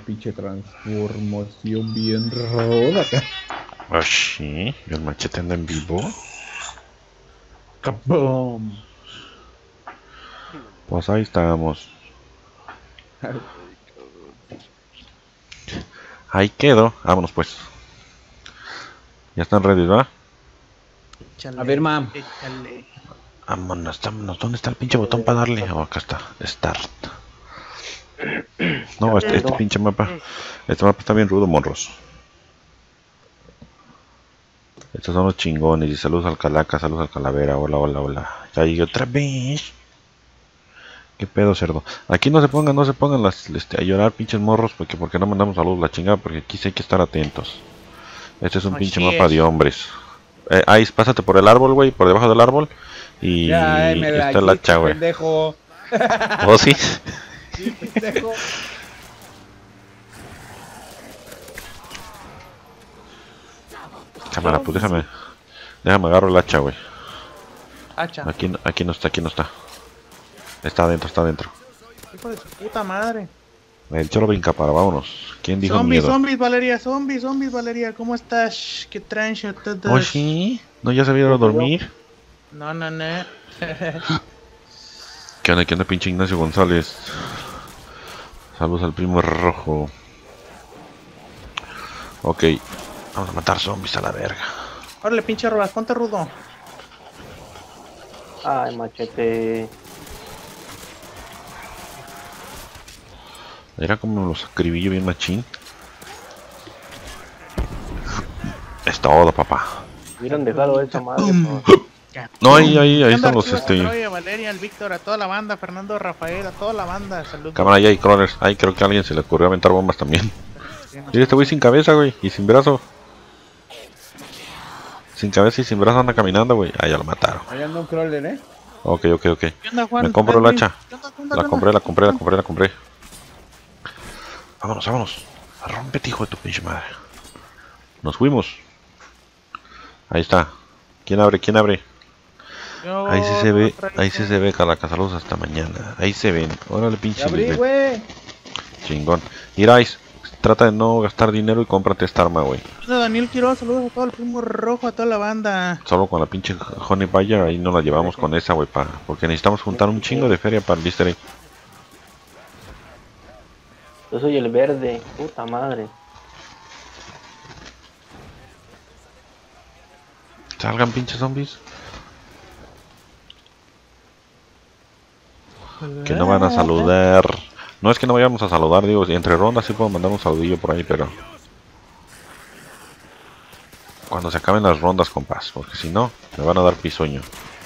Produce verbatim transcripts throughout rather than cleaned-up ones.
pinche transformación bien roda acá. Ah, sí, ¿y el machete anda en vivo? ¡Capum! Pues ahí estamos. Ahí quedo. Vámonos pues. Ya están ready, ¿verdad? A ver, mam. Échale. Vámonos, vámonos. ¿Dónde está el pinche botón para darle? Oh, acá está. Start. No, este, este pinche mapa. Este mapa está bien rudo, morros. Estos son los chingones. Y saludos al Calaca, saludos al Calavera. Hola, hola, hola. Ya llegué otra vez. ¿Qué pedo, cerdo? Aquí no se pongan, no se pongan las, este, a llorar, pinches morros. Porque, porque no mandamos saludos la chingada. Porque aquí sí hay que estar atentos. Este es un Así pinche mapa es. de hombres. Eh, ahí, pásate por el árbol, güey. Por debajo del árbol. Y Ya, me la está el hacha, güey. pendejo. ¿Oh, sí? Sí, pendejo. Cámara, pues déjame. Déjame agarro el hacha, güey. Hacha. Aquí, no- aquí no está, aquí no está. Está adentro, está adentro. Hijo de su puta madre. El cholo brinca para, vámonos. ¿Quién dijo Zombies, miedo? zombies, Valeria, zombies, zombies, Valeria. ¿Cómo estás? ¿Qué trancha todo? ¿Oh, sí? ¿No ya se había ido a dormir? No, no, no. ¿Qué onda, qué onda, pinche Ignacio González? Saludos al primo rojo. Ok. Vamos a matar zombies a la verga. Órale, pinche Rolas, ponte rudo. Ay, machete. Era como los acribillo bien machín. Es todo, papá. Hubieran dejado esa madre. ¿No? No, ahí, ahí, ahí ¿Qué están onda, los, Arturo, este... Troya, Valeria, el Víctor, a toda la banda, Fernando, Rafael, a toda la banda. Saludos. Cámara, ahí hay crawlers. Ahí creo que a alguien se le ocurrió aventar bombas también. Mira, este güey sin cabeza, güey. Y sin brazo. Sin cabeza y sin brazo anda caminando, güey. Ah, ya lo mataron. Ahí anda un crawler, ¿eh? Ok, ok, ok. ¿Qué onda, Juan? Me compro el Edwin. hacha. ¿Qué onda, qué onda, La qué onda? compré, la compré, la compré, la compré. Vámonos, vámonos. Rómpete, hijo de tu pinche madre. Nos fuimos. Ahí está. ¿Quién abre? ¿Quién abre? Yo Ahí sí se ve, traigo- ahí sí se ve, Calaca. Saludos hasta mañana. Ahí se ven. Órale, pinche Ya abrí, Lisbeth. güey. Chingón. Irais, trata de no gastar dinero y cómprate esta arma, güey. Hola, Daniel Quiroz, saludos a todo el primo rojo, a toda la banda. Solo con la pinche Honey Bayer, ahí no la llevamos con esa, güey, pa, porque necesitamos juntar un chingo de feria para el Easter egg. Yo soy el verde. Puta madre. Salgan pinches zombies. Que no van a saludar. No es que no vayamos a saludar, digo, entre rondas sí puedo mandar un saludillo por ahí, pero... Cuando se acaben las rondas, compás, porque si no, me van a dar pisoño.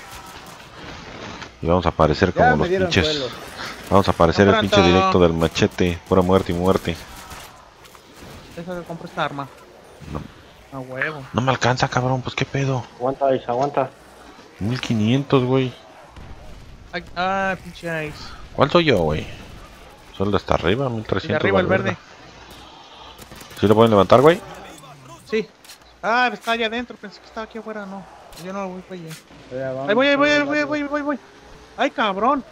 Y vamos a aparecer Ya como me los dieron pinches... suelo. Vamos a aparecer el pinche Pronto. directo del machete, pura muerte y muerte. Deja que compre esta arma. No. A huevo. No me alcanza, cabrón, pues qué pedo. Aguanta, Ice, aguanta. mil quinientos, güey. Ay, ah, pinche Ice. ¿Cuál soy yo, güey? Soy el de hasta arriba, mil El de trescientos. arriba, el vale, verde. verga. ¿Sí lo pueden levantar, güey? Sí. Ah, está allá adentro, pensé que estaba aquí afuera, no. Yo no voy para allá. Ya, vamos, Ahí voy, ahí voy, ahí vamos, voy, ahí voy, ahí voy, ahí voy. Ay, cabrón.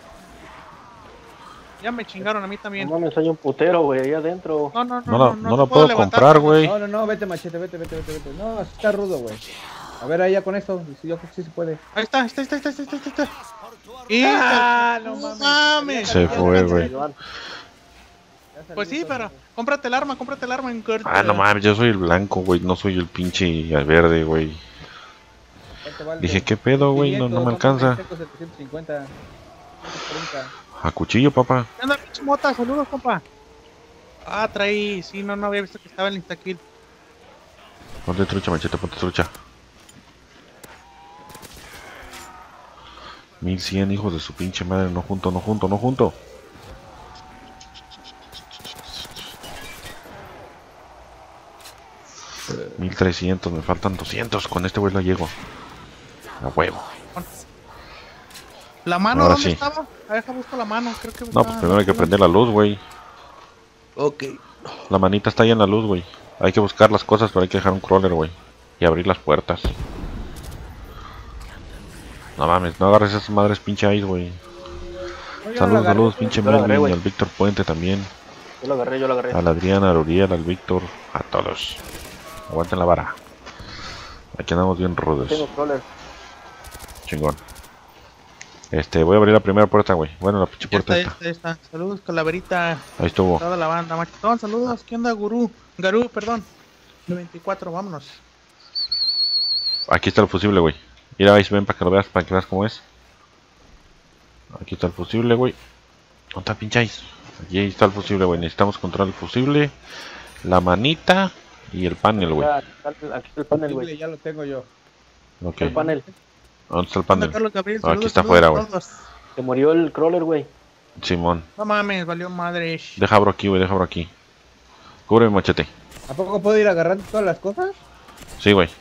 Ya me chingaron a mí también. No mames, hay un putero, güey, ahí adentro. No, no, no, No la- no, no te la puedo levantar, comprar, Fernando. güey. No, no, no, vete machete, vete, vete, vete, vete. No, así está rudo, güey. A ver, ahí ya con esto, si yo sí se puede. Ahí está, ahí está, ahí está, ahí está, ahí está, ahí está. Y Ah, no no mames. Se fue, güey. Iván, Ya salí, Pues sí, hijo de- pero cómprate el arma, cómprate el arma en corto. Ah, no mames, yo soy el blanco, güey, no soy el pinche verde, güey. ¿Cuánto vale? Dije, ¿qué pedo, güey? No, no me quinientos, alcanza. setecientos cincuenta. ciento treinta. A cuchillo, papá. ¿Qué onda, pinche mota? Saludos, compa. Ah, traí, sí, no, no había visto que estaba el instakill. Ponte trucha, machete, ponte trucha. mil cien, hijos de su pinche madre, no junto, no junto, no junto. mil trescientos, me faltan doscientos, con este güey lo llego. A huevo. ¿La mano Ahora dónde sí. estaba? A ver, busco la mano, creo que... No, pues primero hay que prender la luz, güey. Ok. La manita está ahí en la luz, güey. Hay que buscar las cosas, pero hay que dejar un crawler, güey. Y abrir las puertas. No mames, no agarres esas madres pinche ice, güey. No, yo no la Saludos, agarré, saludos, güey. pinche Yo la agarré, Melvin y güey. al Víctor Puente también. Yo lo agarré, yo lo agarré. Al Adrián, al Uriel, al Víctor, a todos. Aguanten la vara. Aquí andamos bien rudos. Tengo crawler. Chingón. Este, voy a abrir la primera puerta, güey. Bueno, la pinche Ya puerta está, esta. ya está, ya está. Saludos, Calaverita. Ahí estuvo. Toda la banda, machetón. Saludos. ¿Qué onda, Gurú? Garú, perdón. veinticuatro, vámonos. Aquí está el fusible, güey. Mira, Ice, ven para que lo veas, para que veas cómo es. Aquí está el fusible, güey. ¿Dónde está pinche Ice? Aquí está el fusible, güey. Necesitamos encontrar el fusible, la manita y el panel, güey. Ya, aquí está- aquí está el panel, Posible, güey. ya lo tengo yo. Ok. El panel. ¿Dónde está el ¿Qué onda, panel? Carlos Gabriel? Ah, aquí Saludos, está saludos afuera, a güey. todos. Se murió el crawler, güey. Simón. No mames, valió madre. Deja abro aquí, güey. Deja abro aquí. Cubre mi machete. ¿A poco puedo ir agarrando todas las cosas? Sí, güey.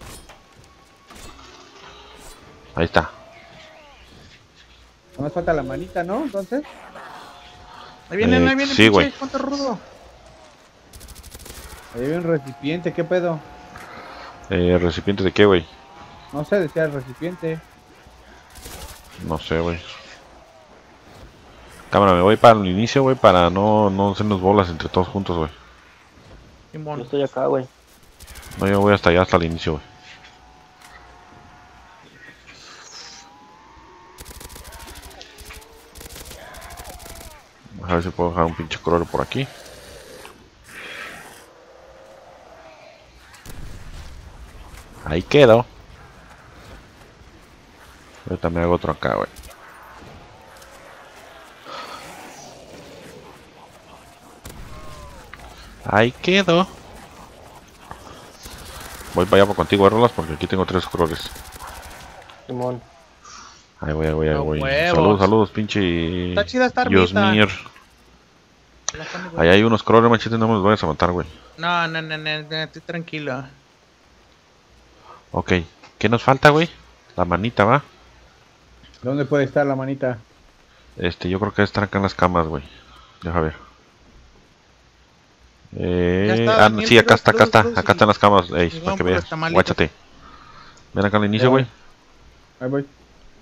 Ahí está. No me falta la manita, ¿no? Entonces. Ahí vienen, Eh, ahí vienen, sí, pinche. güey. ¿Cuánto rudo? Ahí hay un recipiente, ¿qué pedo? Eh, ¿recipiente de qué, güey? No sé, decía el recipiente. No sé, güey. Cámara, me voy para el inicio, güey, para no, no hacernos bolas entre todos juntos, güey. Yo Simón. estoy acá, güey. No, yo voy hasta allá, hasta el inicio, güey. A ver si puedo dejar un pinche crawler por aquí. Ahí quedo. Yo también hago otro acá, güey. Ahí quedo. Voy para allá por contigo, Rolas, porque aquí tengo tres crawlers. Simón. Ahí voy, ahí voy, ahí A voy. huevos. Saludos, saludos, pinche. Está chida esta Dios armita. mío. La pone, güey. Ahí hay unos crawlers, machete, no me los vayas a matar, güey. No, no, no, no, no, estoy tranquilo. Ok. ¿Qué nos falta, güey? La manita, ¿va? ¿Dónde puede estar la manita? Este, yo creo que estar acá en las camas, güey. Deja ver. Eh, Ya está, ah, Daniel, sí, acá está, acá saludos, está. saludos, Acá están las camas, ey, y para vamos que por veas. los tamalitos. Guáchate. Ven acá al inicio, Ya güey. voy. Ahí voy.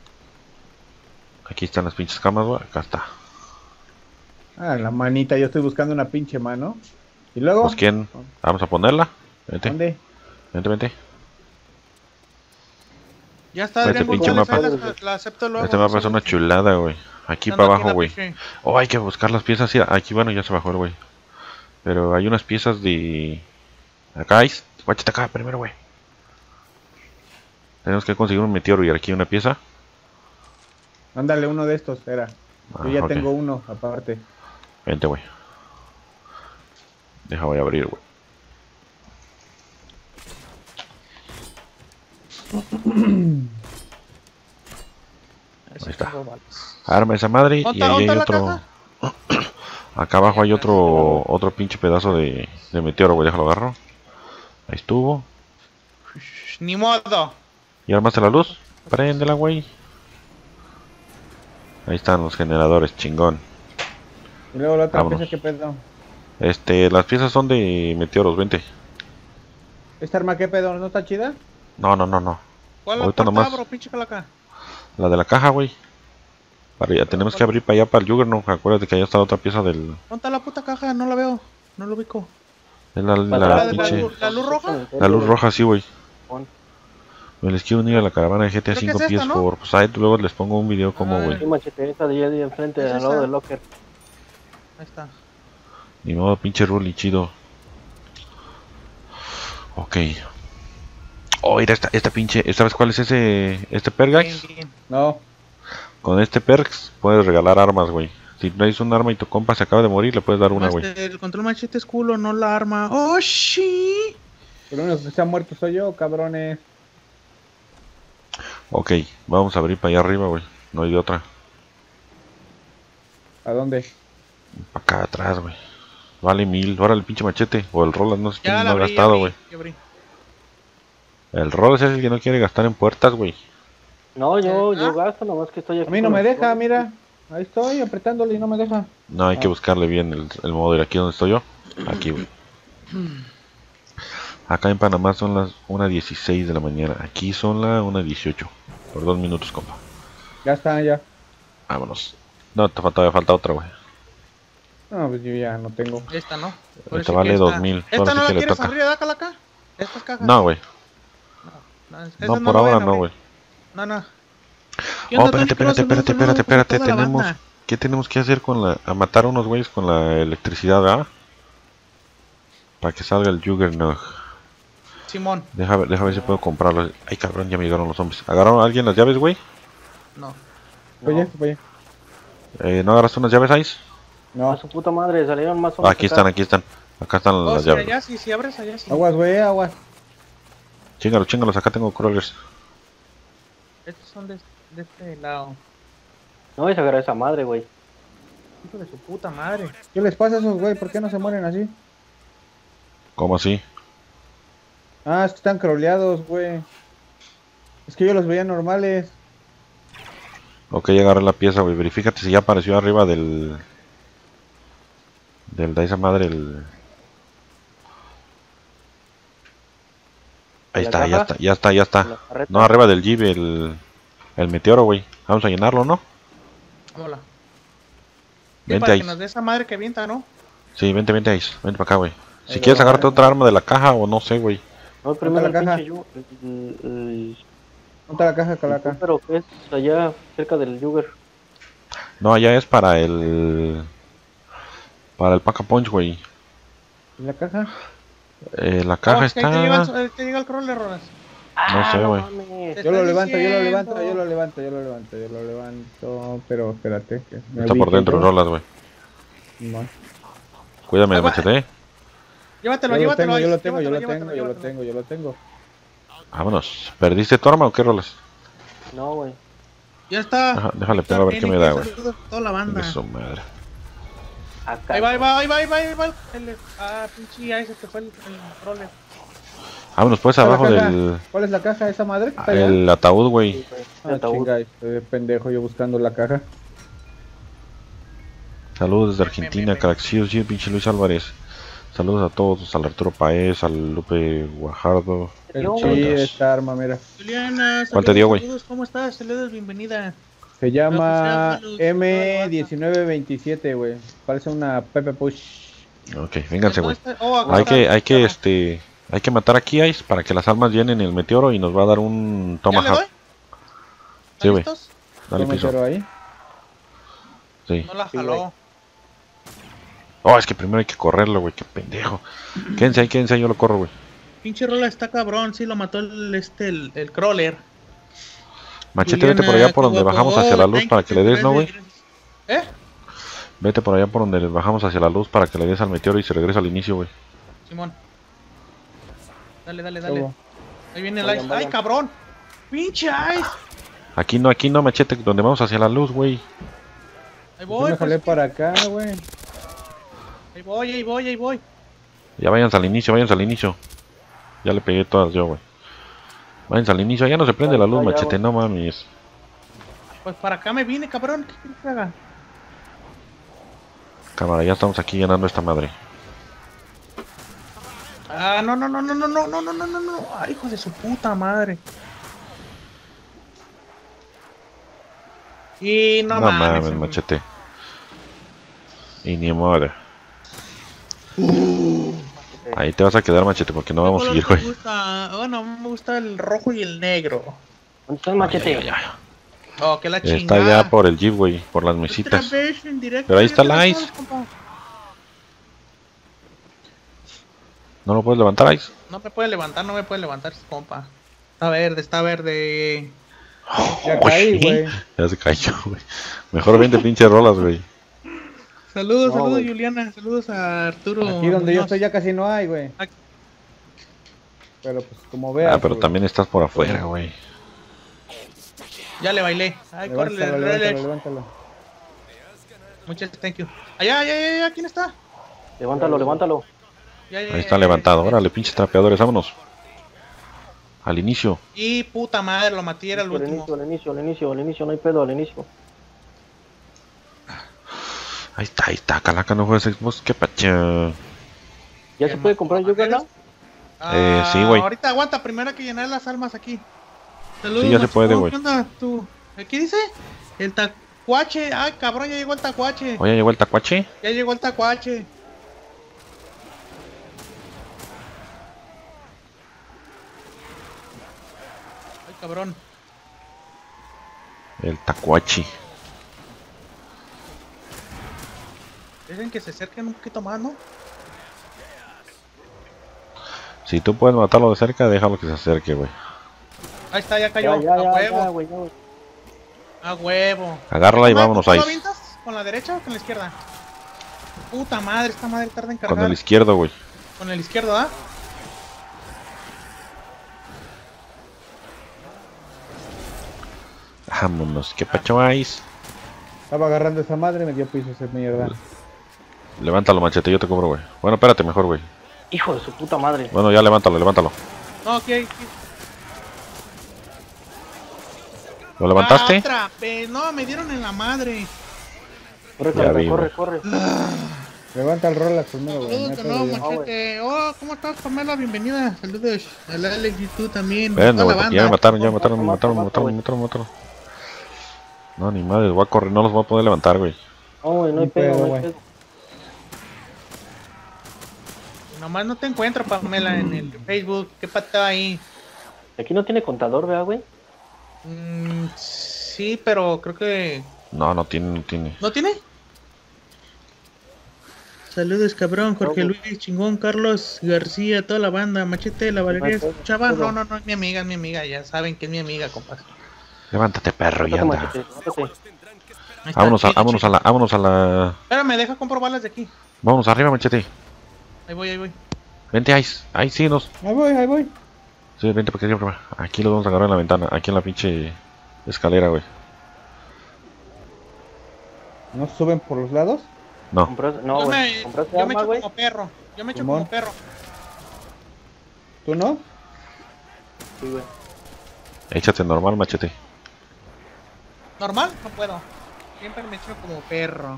Aquí están las pinches camas, güey. Acá está. Ah, la manita, yo estoy buscando una pinche mano. ¿Y luego? Pues, ¿quién? Vamos a ponerla. Vente, ¿Dónde? vente, vente. Ya está, Vete, Adrián pinche González, mapa. ahí la, la acepto luego. Este mapa es una chulada, güey. Aquí Estando para aquí en abajo, la güey. pinche- Oh, hay que buscar las piezas. Sí, aquí, bueno, ya se bajó el güey. Pero hay unas piezas de... Acá hay. Guáchate acá primero, güey. Tenemos que conseguir un meteoro y aquí una pieza. Ándale, uno de estos, era. Ah, Yo ya ok. tengo uno, aparte. Vente, güey. Deja, voy a abrir, güey. Ese Ahí está. tengo balas. Arma esa madre y ¿Dónde ahí está- hay dónde otro... está Acá abajo hay otro otro pinche pedazo de, de meteoro, güey. Déjalo agarro. Ahí estuvo. Shh, Ni modo. ¿Y armaste la luz? Préndela, güey. Ahí están los generadores, chingón. Y luego la otra Vámonos. pieza, ¿qué pedo? Este, las piezas son de meteoros, vente. ¿Esta arma qué pedo? ¿No está chida? No, no, no, no. ¿Cuál la Ahorita puerta nomás. abro, pinche calaca? La de la caja, güey. Para allá, tenemos que abrir para allá, para el Juggernaut. Acuérdate que allá está la otra pieza del... ¿Dónde está la puta caja? No la veo. No lo ubico. es la, la, Para ¿La, la de la, pinche... luz- la luz roja? La luz roja, sí, güey. Simón. Me les quiero unir a la caravana de G T A Creo que cinco es P S esta, ¿no? por... Pues ahí luego les pongo un video como, Ah. güey. Sí, machete, esa de allá de enfrente, ¿Es al lado esa? del locker. Ahí está. Ni modo, pinche Ruli, chido. Ok. Oh, mira esta, esta pinche... ¿Sabes cuál es ese... este perk, guys? Bien, bien. No. Con este perks puedes regalar armas, güey. Si traes un arma y tu compa se acaba de morir, le puedes dar una, güey. Este, el control machete es culo, no la arma. ¡Oh, sí! El único que se ha muerto soy yo, cabrones. Ok, vamos a abrir para allá arriba, güey. No hay de otra. ¿A dónde? Para acá atrás, güey. Vale mil. Ahora el pinche machete. O el Roland, no sé quién Ya no la ha abrí, ya gastado, abrí, güey. ya abrí. El Roland es el que no quiere gastar en puertas, güey. No, yo, Ah. yo gasto, nomás que estoy aquí. A mí no con me los deja, crawlers. mira. Ahí estoy apretándole y no me deja. No, hay que Ah. buscarle bien el, el modo de ir aquí donde estoy yo. Aquí, güey. Acá en Panamá son las una dieciséis de la mañana. Aquí son las una dieciocho. Por dos minutos, compa. Ya está, ya. Vámonos. No, te falta, todavía falta otra, güey. No, pues yo ya no tengo. Esta, ¿no? Esta Ahora sí vale que dos mil. ¿Esta Ahora sí no la que le quieres toca. abrir, da, Calaca? ¿Estas cajas? No, güey. No, esas No, no por la ahora vayan a no, abrir. güey. No, no. ¿Qué Oh, onda, espérate, Tony Cross? espérate, espérate, Saludos, espérate, saludos para espérate. toda la Tenemos... banda. ¿Qué tenemos que hacer con la... a matar a unos güeyes con la electricidad, ¿verdad? Para que salga el Juggernaut. Simón. Deja ver, deja ver si puedo comprarlo. Ay, cabrón, ya me llegaron los zombies. ¿Agarraron a alguien las llaves, güey? No. Oye, oye. Eh, ¿No agarraste unas llaves, Ice? A No. su puta madre, salieron más Ah, zombies aquí acá. están, aquí están. Acá están Oh, las sí, llaves. allá sí, si abres allá sí. Aguas, güey, aguas. Chingalos, chingalos, acá tengo crawlers. Estos son de, de este lado. No vais a agarrar esa madre, güey. Hijo de su puta madre. ¿Qué les pasa a esos, güey? ¿Por qué no se mueren así? ¿Cómo así? Ah, es que están croleados, güey. Es que yo los veía normales. Ok, ya agarré la pieza, güey. Verifícate si ya apareció arriba del... Del de esa madre, el... Ahí ¿La está, ya caja? está, ya está, ya ¿La está. carreta? No, arriba del Jeep, el... El meteoro, güey. Vamos a llenarlo, ¿no? Hola. Sí, Vente para ahí. que nos dé esa madre que avienta, ¿no? Sí, vente, vente ahí. Vente para acá, güey. Si Ahí quieres va, agarrarte ahí va. otra arma de la caja o no sé, güey. No, primero el la caja? pinche yu- el, el, ¿Dónde está la caja, el Calaca? pero que es allá cerca del Jugger. No, allá es para el... Para el Pack a Punch, güey. ¿Y la caja? Eh, la caja Oh, es que ahí te llega, está... el, te llega el crawler, Ronas. No sé, güey. mames. Te Yo lo estoy levanto, yo lo diciendo. levanto, yo lo levanto, yo lo levanto, yo lo levanto. Pero espérate. Que me Está por ubique dentro, yo. rolas, güey. No. Cuídame, Ahí va. machete. Llévatelo, Yo lo llévatelo. tengo, yo ahí, lo tengo, yo lo llévatelo, tengo, yo lo llévatelo. tengo, yo lo tengo. Vámonos. ¿Perdiste tu arma o qué, rolas? No, güey. Ya está. Ajá, déjale, Está pego a ver qué bien, me da, y güey. saludos a toda la banda. Chingue su madre. Acá. Ahí va, ahí va, ahí va, ahí va, ahí va. El, ah, pinche, ahí se te fue el, el crawler. Vámonos pues ¿Cuál es la abajo caja? del... ¿Cuál es la caja? ¿Esa madre que está allá? El ataúd, güey. Sí, güey. Ah, El ataúd. chinga, estoy de pendejo yo buscando la caja. Saludos desde Argentina, Ven, ven, ven. Caraxios y el pinche Luis Álvarez. Saludos a todos, al Arturo Paez, al Lupe Guajardo. El Yo, chi, güey. esta arma, mira. Juliana, ¿Cuál te dio, güey? saludos, ¿cómo estás? Te le das bienvenida. Se llama Saludos, M diecinueve veintisiete, güey. Parece una Pepe Push. Ok, vénganse, güey. ¿Dónde está? Oh, acá Hay está. que, hay que, este... Hay que matar aquí, Ice, para que las almas llenen el meteoro y nos va a dar un ¿Ya le Tomahawk. doy? Sí, güey. ¿Listos? Dale ¿Cómo piso. entero ahí? Sí. No la Sí, jaló. Oh, es que primero hay que correrlo, güey. Qué pendejo. Quédense ahí, quédense ahí, yo lo corro, güey. Pinche rola está cabrón, sí lo mató el este el, el crawler. Machete, vete por allá por donde Juliana, qué bajamos guapo. hacia la luz Thank para you, que le des, ¿no, güey? gracias, gracias. ¿Eh? Vete por allá por donde les bajamos hacia la luz para que le des al meteoro y se regresa al inicio, güey. Simón. Dale, dale, dale. Luego. Ahí viene el Vayan, ice. vayan. ¡Ay, cabrón! ¡Pinche ice! Aquí no, aquí no, machete, donde vamos hacia la luz, güey. Ahí Yo voy, me jalé pues, para acá, güey. ahí voy, ahí voy, ahí voy. Ya váyanse al inicio, váyanse al inicio. Ya le pegué todas yo, güey. Váyanse al inicio, ya no se prende la luz, Ya, ya, machete, güey. no mames. Pues para acá me vine, cabrón. ¿Qué quieres que haga? Cámara, ya estamos aquí llenando esta madre. Ah, no, no, no, no, no, no, no, no, no, no, no. Ay, hijo de su puta madre. Y no, No, mames. mames, se me- machete. Y ni modo. Ahí te vas a quedar, machete, porque no ¿Qué vamos a color seguir, te güey. gusta? Bueno, me gusta el rojo y el negro. ¿Dónde está el machete? Ya, ya, ya. Oh, que la Está chingada. ya por el jeep, güey, por las Otra mesitas. vez en directo, Pero ahí ya está te el la ice. sabes, compa. ¿No lo puedes levantar, Ice? No me puede levantar, no me puede levantar, compa. Está verde, está verde. Ya caí, güey. Ya se cayó, güey. Mejor veinte pinches rolas, güey. Saludos, No, saludos, güey. Juliana. Saludos a Arturo. Aquí donde yo Muñoz. estoy ya casi no hay, güey. Aquí. Pero pues como veas. Ah, pero güey. también estás por afuera, güey. Ya le bailé. Ay, córrele, Levántalo, córrele. levántalo, levántalo. Muchas thank you. Allá, allá, allá, allá, ¿quién está? Levántalo, levántalo. Ya, ya, Ahí ya, está ya, levantado. ya. Órale, pinches trapeadores, vámonos. Al inicio. Y puta madre, lo maté, era el Al último. inicio, al inicio, al inicio, al inicio, no hay pedo, al inicio. Ahí está, ahí está. Calaca, no juegas Xbox. Qué pacha. ¿Ya ¿Qué se puede más? comprar Jugger now? Eh, Ah, sí, güey. Ahorita aguanta, primero hay que llenar las almas aquí. Saludos, Sí, ya se Max. puede, Oh, güey. ¿Qué onda tú? ¿Qué dice? El ta Tacuache, ay cabrón, ya llegó el tacuache. Oye, llegó el tacuache. Ya llegó el tacuache. Ay cabrón. El tacuachi. Dicen que se acerquen un poquito más, ¿no? Si tú puedes matarlo de cerca, déjalo que se acerque, güey. Ahí está, ya cayó. Ya, ya, a ya, huevo. ya, güey, ya, güey. A huevo. Agárrala y ¿Cómo- vámonos cómo ahí. lo avientas? ¿Con la derecha o con la izquierda? Puta madre, esta madre tarda en cargar. Con el izquierdo, güey. Con el izquierdo, ¿ah? Vámonos. ¿Qué pacho vais? Estaba agarrando esa madre y me dio piso esa mierda. Levántalo, machete, yo te cobro, güey. Bueno, espérate mejor, güey. Hijo de su puta madre. Bueno, ya levántalo, levántalo. No, aquí hay. aquí. ¿Lo levantaste? Ah, otra vez. No, me dieron en la madre. Corre, Ya Carla, vi, corre, güey. corre. Levanta el Rolex primero, güey. Saludos, no que te no, lo digo. machete. Oh, ¿cómo estás, Pamela? Bienvenida. Saludos. Al Alex y tú también. Espérenme, Toda güey, la porque ya me banda. mataron, ya me mataron, me Mata, mataron, me mata, mataron, me güey. mataron, me mataron. No, ni madre, voy a correr, no los voy a poder levantar, güey. No, güey, no hay Ni pedo, pedo, no hay güey. pedo. Nomás no te encuentro, Pamela, en el Facebook. ¿Qué pata ahí? Aquí no tiene contador, ¿verdad, güey? Mm, sí, pero creo que... No, no tiene, no tiene. ¿No tiene? Saludos, cabrón. Jorge No, Luis, chingón, Carlos García, toda la banda. Machete, la Valeria. pedo, Chava, pedo. no, no, no, es mi amiga, es mi amiga. Ya saben que es mi amiga, compas. Levántate, perro, y Mátate, anda. machete, mátate. Ahí está, Vámonos a, chido, vámonos a chido. la, vámonos a la... Espérame, deja compro balas de aquí. Vámonos arriba, machete. Ahí voy, ahí voy. Vente, Ice. Ahí sí nos... Ahí voy, ahí voy. Sí, vente porque arriba. Aquí los vamos a agarrar en la ventana. Aquí en la pinche escalera, güey. ¿No suben por los lados? No. Compras- No, yo güey. me, ¿Compraste yo me arma, echo güey? como perro. Yo me echo Simón. como perro. ¿Tú no? Sí, güey. Échate normal, machete. ¿Normal? No puedo. Siempre me echo como perro.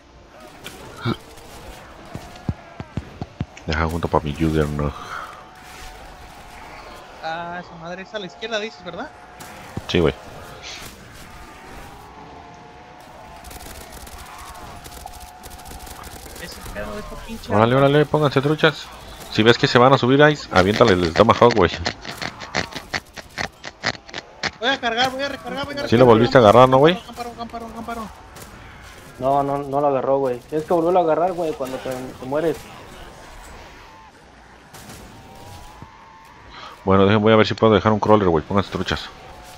Deja junto para mi Jugger, no. Ah, esa madre es a la izquierda, dices, ¿verdad? Sí, güey. Ese pedo de esta pinche. Órale, órale, pónganse truchas. Si ves que se van a subir, Ice, aviéntale el Tomahawk, güey. Voy a cargar, voy a recargar, voy a recargar. Sí lo volviste a agarrar, ¿no, güey? Camparo, camparo, camparo. No, no, no lo agarró, güey. Tienes que volverlo a agarrar, güey, cuando te, te mueres. Bueno, dejen, voy a ver si puedo dejar un crawler, güey. Pónganse truchas.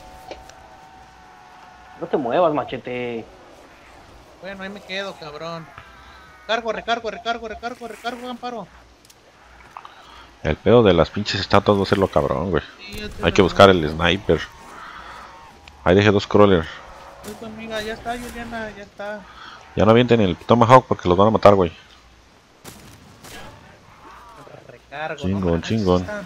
No te muevas, machete. Bueno, ahí me quedo, cabrón. Cargo, recargo, recargo, recargo, recargo, camparo. El pedo de las pinches estatuas va a ser lo cabrón, güey. Sí, ya te Hay que lo- buscar el sniper. Ahí dejé dos crawlers. Ay, tu amiga, ya está, Juliana, ya está. Ya no avienten el Tomahawk porque los van a matar, güey. Recargo. Chingón, no, chingón. está.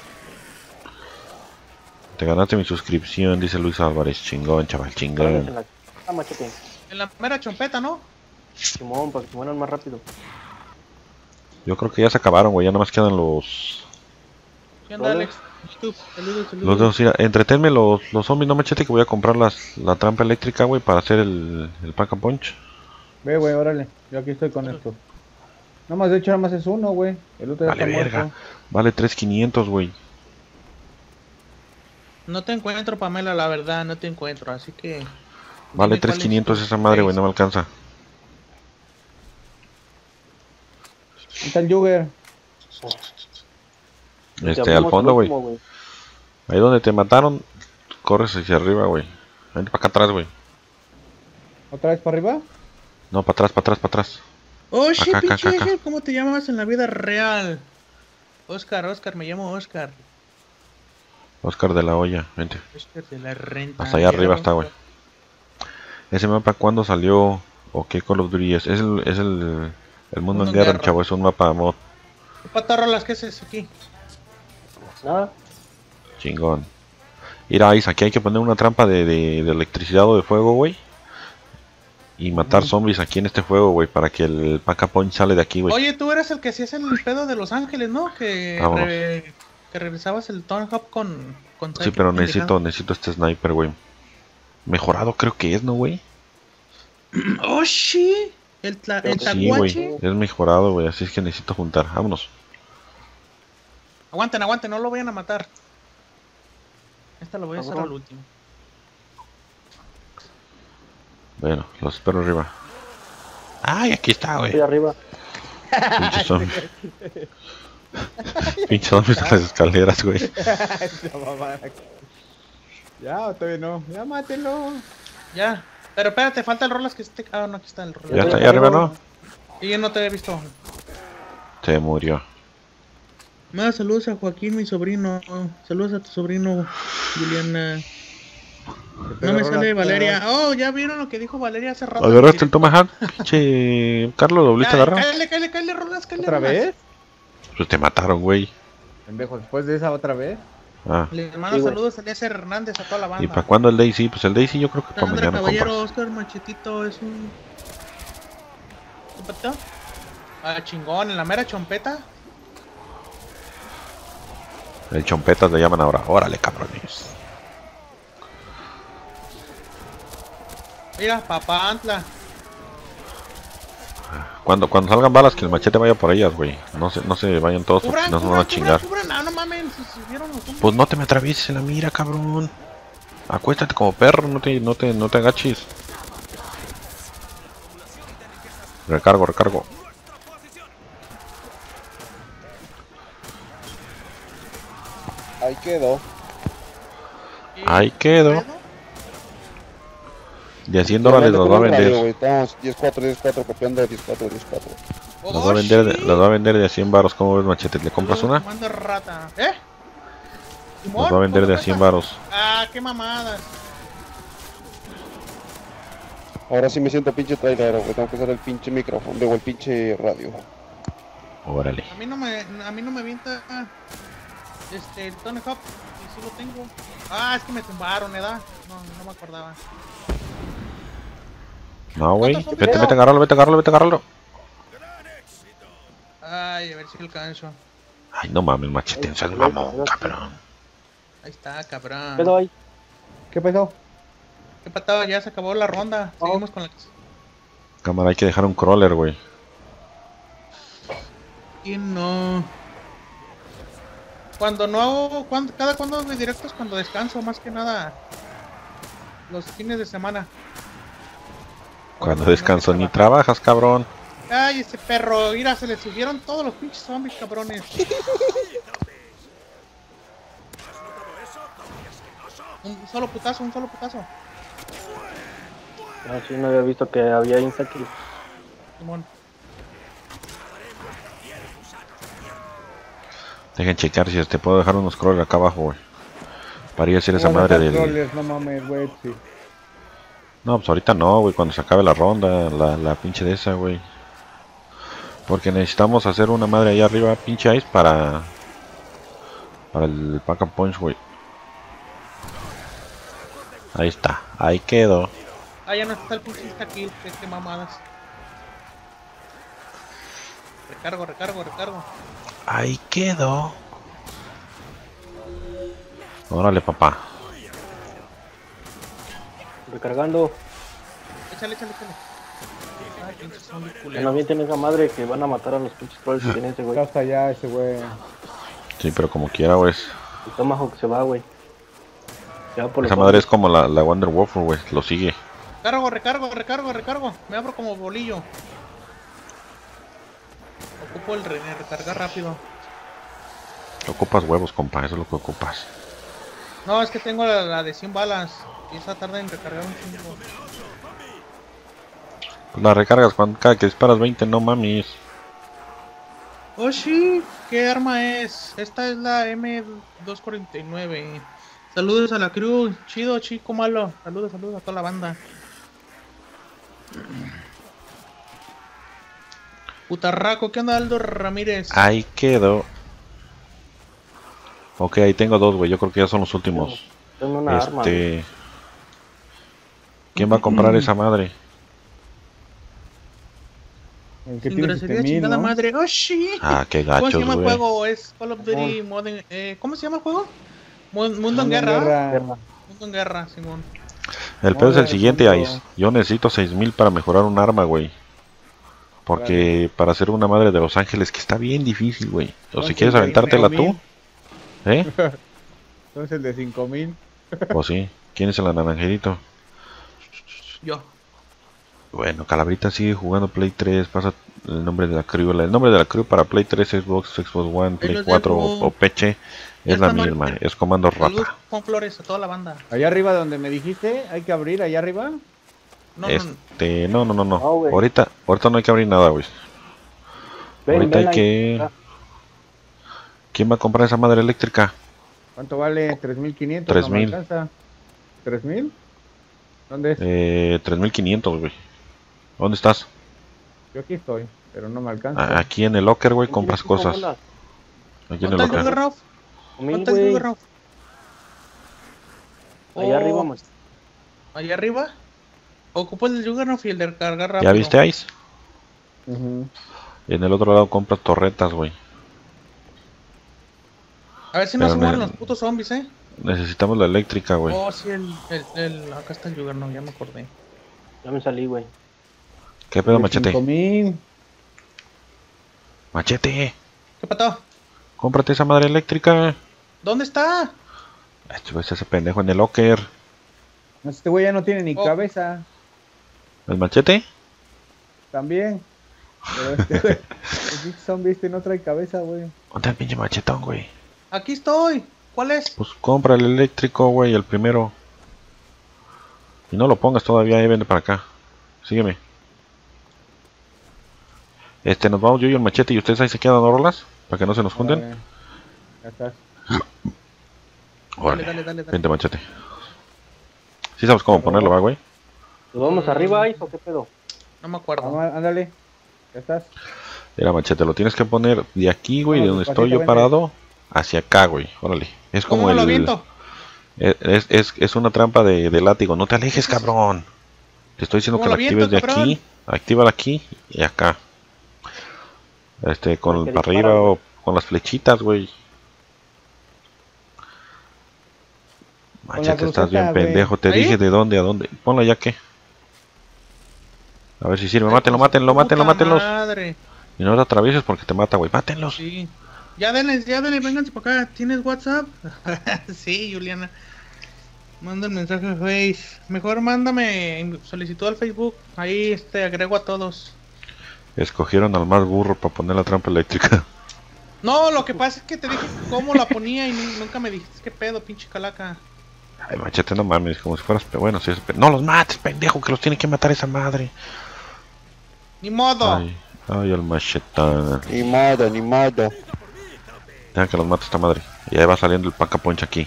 Te ganaste mi suscripción, dice Luis Álvarez. Chingón, chaval, Corres chingón. en la... Ah, machete. En la mera chompeta, ¿no? Simón, para que se mueran más rápido. Yo creo que ya se acabaron, güey. Ya nada más quedan los... ¿Qué onda, Hola. Alex? YouTube, saludos, saludos. Los dos, mira, entretenme los, los zombies, no machete, que voy a comprar las, la trampa eléctrica, güey, para hacer el, el pack and punch. Ve, güey, órale. Yo aquí estoy con esto. Nada más, de hecho, nada más es uno, güey. El otro ya Vale, está verga. muerto. Vale tres mil quinientos, güey. No te encuentro, Pamela, la verdad, no te encuentro, así que... Vale dime tres cuál mil es quinientos tu esa madre, güey, face. no me alcanza. ¿Dónde está el Jugger? Te Este, al abrimos fondo, el güey. último, Ahí donde te mataron, corres hacia arriba, güey. Vente para acá atrás, güey. ¿Otra vez para arriba? No, para atrás, para atrás, para atrás. Oh, shit, Acá, acá, pinche acá, acá. Ángel, ¿cómo te llamas en la vida real? Oscar, Oscar, me llamo Oscar. Oscar de la olla, vente. Oscar de la renta. Hasta allá arriba está, güey. Ese mapa, ¿cuándo salió? ¿O qué Call of Duty es? Es el, es el, el mundo en guerra, chavo. Es un mapa mod ¿Qué patarrolas que es aquí? güey. Nada. chingón. Mira, Ice, aquí hay que poner una trampa de, de, de electricidad o de fuego, güey. Y matar zombies aquí en este juego, güey, para que el pack and punch sale de aquí, güey. Oye, tú eres el que hacías el pedo de Los Ángeles, ¿no? Que, Vámonos. re- que regresabas el Tone Hop con... con Sí, pero necesito, necesito este sniper, güey. Mejorado creo que es, ¿no, güey? Oh, sí. El, tla, el Sí, güey. tacuache. Es mejorado, güey. Así es que necesito juntar. Vámonos. Aguanten, aguanten, no lo vayan a matar. Esta lo voy a hacer Cabrón. al último. Bueno, los espero arriba. Ay, aquí está, güey. Estoy arriba. Pinche zombie. Pinche zombie en las escaleras, güey. Esa mamada. Ya, todavía no. Ya, mátelo. Ya. Pero espérate, falta el Rolas que esté. Ah, no, aquí está el Rolas. Ya está, allá arriba, ¿no? Y yo no te había visto. Se murió. Más saludos a Joaquín, mi sobrino. Saludos a tu sobrino, Juliana. No me sale Valeria. Oh, ya vieron lo que dijo Valeria hace rato. ¿Agarraste el Tomahawk? Pinche Carlos, ¿lo volviste a agarrar? Cállale, cállale, cállale, Rolas, cállale. ¿Otra Rolas. vez? Pues te mataron, güey. Pendejo, después de esa otra vez. Ah. Le mando Sí, güey. saludos a Eliezer Hernández, a toda la banda. ¿Y para cuándo el Daisy? Pues el Daisy yo creo que para Sandra mañana, Caballero, compas. Oscar Machetito es un... ¿Qué pasó? Ah, chingón, en la mera chompeta. El Chompetas le llaman ahora. Órale, cabrones. Mira, Papantla. Cuando, cuando salgan balas, que el machete vaya por ellas, güey. No se, no se vayan todos porque Cubran, si no se van cubran, a chingar. cubran, cubran. Ah, no mames, si se vieron los hombres. Pues no te me atravieses en la mira, cabrón. Acuéstate como perro, no te, no te, no te agaches. Recargo, recargo. Ahí quedó. ¿Qué Ahí quedó. pedo? De a cien dólares los va a vender. Estamos diez cuatro, diez cuatro, copiando diez cuatro, diez cuatro. Los va a vender, de, Oh, los va a vender de a cien varos. ¿Cómo ves, machete? ¿Le compras una? Manda rata. ¿Eh? Los va a vender de a cien varos. Ah, qué mamadas. Ahora sí me siento pinche trailero, güey. Tengo que usar el pinche micrófono, digo el pinche radio. Órale. A mí no me, a mí no me avienta este el Tony Hawk y sí lo tengo. Ah, es que me tumbaron, ¿verdad? No, no me acordaba. No, güey. ¿Cuántos son? Vete, vete a agarrarlo, vete a agarrarlo, vete a agarrarlo. Ay, a ver si alcanzo. Ay, no mames, machete. Seas mamón, cabrón. Ahí está, cabrón. Quedó ahí. ¿Qué pasó? Qué patada, ya se acabó la ronda. Seguimos con la... Cámara, hay que dejar un crawler, güey. Y no... Cuando no hago... Cuando, cada cuando hago directos cuando descanso, más que nada. Los fines de semana. Cuando no descanso hay que ni trabajas, cabrón. Ay, ese perro, mira, se le subieron todos los pinches zombies, cabrones. Un solo putazo, un solo putazo. Ah, sí, no había visto que había insta-kill. Simón. Dejen checar si te puedo dejar unos crawlers acá abajo, güey. Para ir a hacer esa ¿Cómo van a madre estar del... troles? No mames, güey, sí. No, pues ahorita no, güey. Cuando se acabe la ronda, la, la pinche de esa, güey. Porque necesitamos hacer una madre allá arriba, pinche ice, para... Para el pack and punch, güey. Ahí está, ahí quedó. Ah, ya no está el pinche insta-kill, qué, qué mamadas. Recargo, recargo, recargo. Ahí quedó. Órale, papá. Recargando. Échale, échale, échale. Ay, pinche zombie Que culero. no avienten esa madre que van a matar a los pinches trolls que tiene ese Ya güey. está allá ese güey. Sí, pero como quiera, güey. El Tomahawk se va, güey. Se va por Esa los madre es como la, la Wonder Waffle, güey. Lo sigue. Recargo, recargo, recargo, recargo. Me abro como bolillo. Ocupo el re recargar rápido. Ocupas huevos, compa. Eso es lo que ocupas. No, es que tengo la, la de cien balas. Y esa tarda en recargar un chingo. Pues la recargas cuando cada que disparas veinte, no mames. Oh, sí. ¿Qué arma es? Esta es la M doscientos cuarenta y nueve. Saludos a la crew. Chido, chico, malo. Saludos, saludos a toda la banda. Putarraco, ¿qué onda, Aldo Ramírez? Ahí quedó. Ok, ahí tengo dos, güey. Yo creo que ya son los últimos. Tengo una arma. güey. Este... ¿Quién va a comprar esa madre? El que Sin tiene grosería, siete mil, chingada ¿no? madre. Oh, sí. Ah, qué ¿Cómo se gachos, llama el güey. juego? Es Call of Duty Modern... Eh, ¿Cómo se llama el juego? Mu- Mundo en Mundo en Guerra. guerra. Guerra. Mundo en Guerra, Simón. El pedo es el Joder, siguiente, cuánto- Ice. Yo necesito seis mil para mejorar un arma, güey. Porque para hacer una madre de Los Ángeles, que está bien difícil, güey. O si Entonces, quieres de aventártela cinco tú, mil. ¿eh? Entonces el de cinco mil. Pues sí. ¿Quién es el anaranjerito? Yo. Bueno, Calabrita sigue jugando Play tres. Pasa el nombre de la crew. El nombre de la crew para Play tres, Xbox, Xbox One, Play los cuatro dejo. o, o P C Ya es la está, Mario. misma. Es Comando Saludos Rata. con flores a toda la banda. Allá arriba donde me dijiste, hay que abrir allá arriba. No, no, no. Este, no, no, no, no. No, güey. ahorita, ahorita no hay que abrir nada, güey. Ven, Ahorita ven hay ahí. que... Ah, ¿Quién va a comprar esa madre eléctrica? ¿Cuánto vale? tres mil quinientos. Tres no me mil. alcanza. ¿tres mil? ¿Dónde es? Eh, tres mil quinientos, güey. ¿Dónde estás? Yo aquí estoy, pero no me alcanza. A- Aquí en el locker, güey, compras ¿cómo cosas. andas? Aquí en el ¿Dónde está el locker. Juggernaut? Conmigo, ¿Dónde está el güey. Juggernaut? Allá Oh, arriba, más. Allá arriba. Ocupo el de Juggernaut y el de cargar rápido. ¿Ya viste, Ice? Ujú. En el otro lado compras torretas, güey. A ver si no Pero se me- mueren los putos zombies, eh. Necesitamos la eléctrica, güey. Oh, sí, el, el, el- acá está el Juggernaut, ya me acordé. Ya me salí, güey. ¿Qué pedo, De machete? cinco mil. Machete, ¿Qué pató? cómprate esa madre eléctrica. ¿Dónde está? Este ves ese pendejo en el locker. Este güey ya no tiene ni Oh. cabeza. ¿El machete? También. Pero este güey, el pinche zombie este no trae cabeza, güey. ¿Dónde está el pinche machetón, güey? Aquí estoy. ¿Cuál es? Pues compra el eléctrico, güey, el primero. Y no lo pongas todavía, ahí vende para acá. Sígueme. Este, nos vamos yo y el machete y ustedes ahí se quedan dando rolas para que no se nos junten. Órale. Ya estás. Órale, dale, dale, dale. vente machete. Sí sabes cómo ponerlo, va, güey. ¿Nos vamos arriba, ahí o qué pedo? No me acuerdo. Vamos, ándale. Ya estás. Mira, machete, lo tienes que poner de aquí, güey, de Vamos, donde estoy yo despacito, parado, hacia acá, güey. Órale. Es como ¿Cómo el... lo aviento? Es, es, es una trampa de, de látigo. No te alejes, cabrón. Te estoy diciendo que ¿Cómo la lo actives de aviento, cabrón? aquí. Actívala aquí y acá. Este, con Que el para dispara, arriba güey. o con las flechitas, güey. la Machete, estás bien cruceta, güey. pendejo. Te ¿Ahí? dije de dónde a dónde. Ponla ya que. A ver si sirve. Mátenlo, mátenlo, mátenlo, Puta mátenlos. madre. Y no te atravieses porque te mata, güey. Mátenlos. Sí. Ya denle, ya denle, vénganse para acá. ¿Tienes WhatsApp? Sí, Juliana. Manda el mensaje a Face. Mejor mándame solicitud al Facebook. Ahí este agrego a todos. Escogieron al más burro para poner la trampa eléctrica. No, lo que pasa es que te dije cómo la ponía y nu- nunca me dijiste qué pedo, pinche calaca. Ay, machete, no mames, como si fueras... pe- Bueno, si es... pe- No los mates, pendejo, que los tiene que matar esa madre. Ni modo. Ay, ay, el machetán. Ni modo, ni modo. Deja que los mate esta madre. Y ahí va saliendo el paca poncha aquí.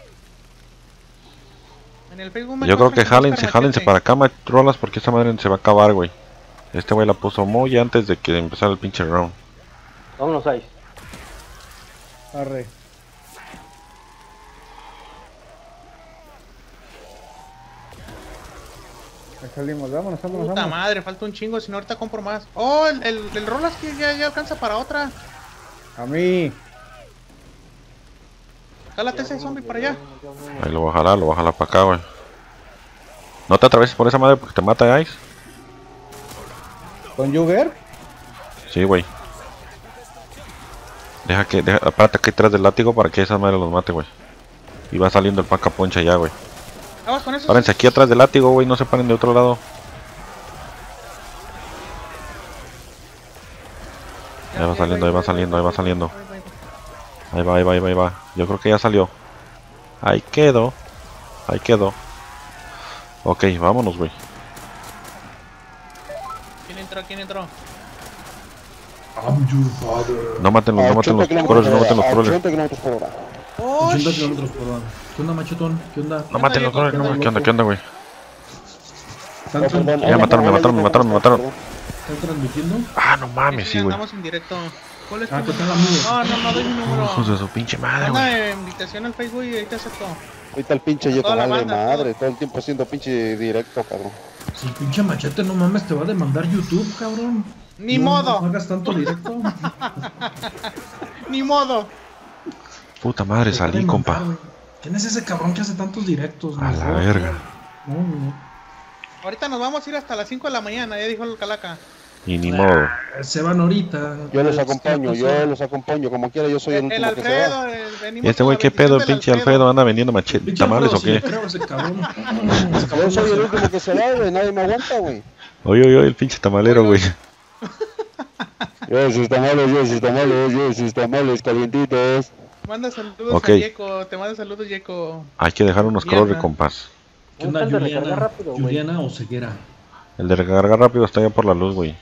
En el Facebook me Yo creo que encuentran como jálense, Oscar jálense Machete. para acá, matrolas, porque esta madre se va a acabar, güey. Este güey la puso muy antes de que empezara el pinche round. Vámonos ahí. Arre. Ya salimos, vámonos, vámonos, Puta vámonos. madre, falta un chingo, si no ahorita compro más. Oh, el, el, el Rolas que ya, ya alcanza para otra. A mí. Jálate ese zombie para allá. Ahí lo voy a jalar, lo voy a jalar para acá, güey. No te atraveses por esa madre porque te mata, Ice. ¿Con Jugger? Sí, güey. Deja que, deja, apárate aquí atrás del látigo para que esa madre los mate, güey. Y va saliendo el paca poncha ya, güey. Vamos con eso. Párense aquí atrás del látigo, güey, no se paren de otro lado. Ahí va saliendo, ahí va saliendo, ahí va saliendo. Ahí va, ahí va, ahí va, ahí va. Yo creo que ya salió. Ahí quedó. Ahí quedó. Ok, vámonos, güey. ¿Quién entró? ¿Quién entró? I'm your father. No maten los, no maten los crueles, no maten los A crueles. ochenta kilómetros por hora. Oh, ochenta sh- kilómetros por hora. ¿Qué onda, machetón? ¿Qué onda? No maten los crueles, no, ¿qué onda, qué onda, güey? ¿Están, Oh, tran- perdón, Ya mataron, me mataron, me mataron, me mataron. ¿Están transmitiendo? Ah, no mames, sí, güey. andamos en directo. ¿Cuál es tu Ah, ¿qué número? tal, amigo? No, no, no doy mi número. Hijos de su pinche madre, güey. Manda invitación al Facebook y ahí te acepto. Ahorita el pinche yeto, Toda la madre, banda, madre. Todo el tiempo haciendo pinche directo, cabrón. Si pinche machete, no mames, te va a demandar YouTube, cabrón. Ni No, modo. No hagas tanto directo. Ni modo. Puta madre, Te va a salí, demandar, compa. güey. ¿Quién es ese cabrón que hace tantos directos? A la mejor? verga. No, no. Ahorita nos vamos a ir hasta las cinco de la mañana, ya dijo el Calaca. Y ni modo. Se van ahorita. Yo los Es acompaño, que yo cosa- los acompaño, como quiera, yo soy el El, el último que se va. Alfredo, el, ¿Y venimos este con güey la qué pedo? El bendición pinche del Alfredo anda vendiendo machete, Pinche tamales o Alfredo, qué. sí, creo ese cabrón. Yo soy el último que se va, güey, nadie me aguanta, güey. Oye, oye, oye, el pinche tamalero, güey. Yo sus tamales, yo sus tamales, yo sus tamales calientitos. Manda saludos Ok. a Yeko, te manda saludos Yeko. Hay que dejar unos Diana. crawlers, compás. ¿Qué onda, Un tal de recarga Juliana? rápido, güey. Juliana o Ceguera. El de recargar rápido está allá por la luz, güey.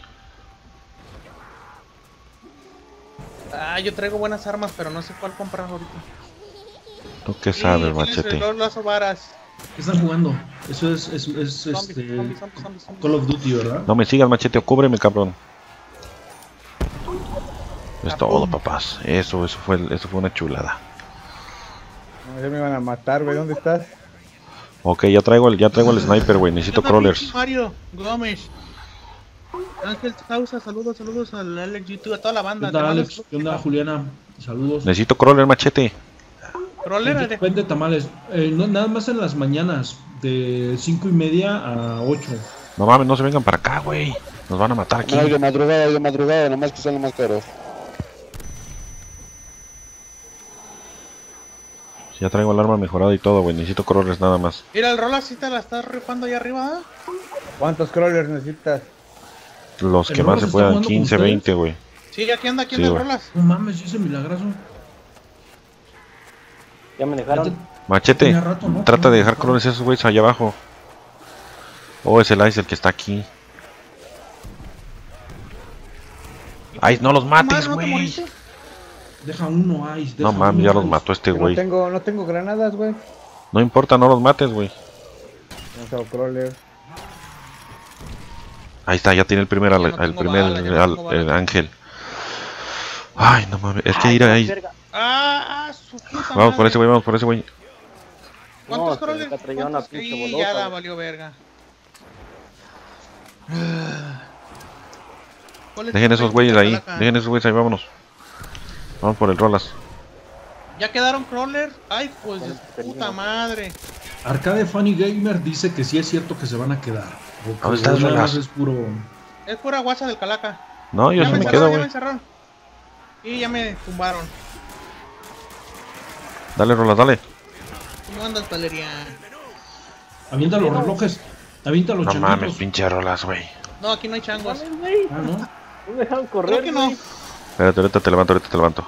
Ah, yo traigo buenas armas, pero no sé cuál comprar ahorita. ¿Tú qué Sí, sabes, tienes machete? Los lazo varas. ¿Qué están jugando? Eso es, es, es Zombies, este, zombies, zombies, zombies, zombies. Call of Duty, ¿verdad? No me sigas, machete, cúbreme, cabrón. Es todo, papás. Eso, eso fue, eso fue una chulada. No, ya me van a matar, güey. ¿Dónde estás? Ok, ya traigo el, ya traigo el sniper, güey. Necesito ¿Qué onda, crawlers. pinche Mario Gómez. Ángel Sausa, saludos, saludos al Alex YouTube, a toda la ¿Qué banda. onda, Te mando Alex? saludos, ¿Qué onda, Yeko. Juliana? Saludos. Necesito crawler, machete. Rolera, Vende tamales. Eh, no, nada más en las mañanas, de cinco y media a ocho. No mames, no se vengan para acá, güey. Nos van a matar aquí. No, hay de madrugada, hay de madrugada, nomás que son los más caros. Ya traigo el arma mejorada y todo, güey. Necesito crawlers nada más. Mira, el Rola sí te la estás rifando allá arriba. ¿eh? ¿Cuántos crawlers necesitas? Los ¿El que más Rolas se está puedan, jugando con quince, ustedes? veinte, güey. Sí, aquí anda, aquí Sí, anda el güey. Rolas. No mames, ese milagroso. Ya me dejaron. Machete, Tenía rato, ¿no? trata de No, dejar no. crawlers esos güeyes allá abajo. Oh, es el Ice el que está aquí. Ice, no los mates, ¿No te güey. moriste? Deja uno, Ice. No deja mames, uno, ya los Ice. mató este Que güey. No tengo, no tengo granadas, güey. No importa, no los mates, güey. No tengo crawler. Ahí está, ya tiene el primer, al- Ya no el tengo primer bala, ya no al- tengo bala. el ángel. Ay, no mames, es que Ay, ir no, ahí. verga. Ah, ah, su puta Vamos por madre. ese güey, vamos por ese güey. ¿Cuántos No, crawlers? que traía una ¿Cuántos? pinche Y bolota, ya la güey. valió verga. ¿Cuál es Dejen tu esos Facebook, güeyes ahí, Calaca? dejen esos güeyes ahí, vámonos. Vamos por el Rolas. ¿Ya quedaron crawler? Ay, pues de Bueno, su termino. puta madre. Arcade Funny Gamer dice que sí es cierto que se van a quedar. O que ¿Dónde estás, nada Rolas? más es puro. Es pura guasa del Calaca. No, yo ya sí me me encerraron, quedo, ya me güey. encerraron. Y ya me tumbaron. Dale, Rolas, dale. ¿Cómo andas, Valeria? Avienta los relojes. Avienta los No mames, changuitos. pinche Rolas, güey. No, aquí no hay changos. Mames, güey. Ah, ¿no? No me dejaron Creo correr, que no. güey. Espérate, ahorita te levanto, ahorita te levanto.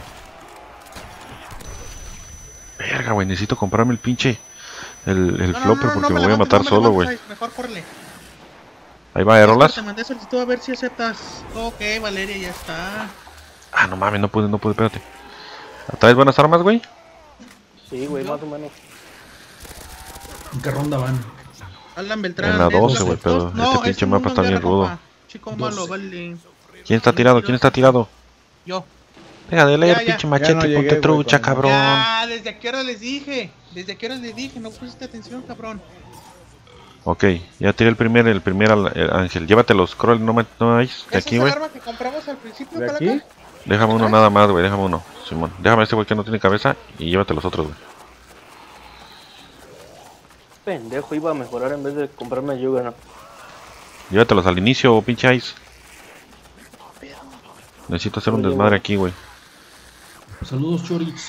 Verga, güey, necesito comprarme el pinche. El, el No, no, flopper no, no, porque no me voy a levantes, matar no me solo, levantes, güey. Ice, mejor córrele. Ahí va, ¿eh, Es que Rolas? Te mandé solicitud a ver si aceptas. Ok, Valeria, ya está. Ah, no mames, no pude, no pude, espérate. ¿Traes buenas armas, güey? Sí, güey, más o menos. ¿En qué ronda van? Alan Beltrán. En la ¿es doce, las güey, dos? pero este es pinche un mapa está mundo bien guerra, rudo. compa. Chico malo, vale. ¿Quién está tirado? ¿Quién está tirado? Yo. Deja de leer, Ya, ya. pinche Ya machete, no llegué, ponte güey, trucha, cuando- cabrón. Ya, desde aquí ahora les dije. Desde aquí ahora les dije, no pusiste atención, cabrón. Ok, ya tiré el primer, el primer al- el ángel. Llévate los crawlers, no me no hay de ¿Esa aquí, es güey. el arma que compramos al principio, ¿De Calaca? aquí? Déjame uno nada más, güey, déjame uno. Simón, déjame este güey que no tiene cabeza y llévate los otros, güey. Pendejo, iba a mejorar en vez de comprarme Juggernaut. Llévatelos al inicio, pinche Ice. Necesito hacer un desmadre aquí, güey. Saludos, Chorix.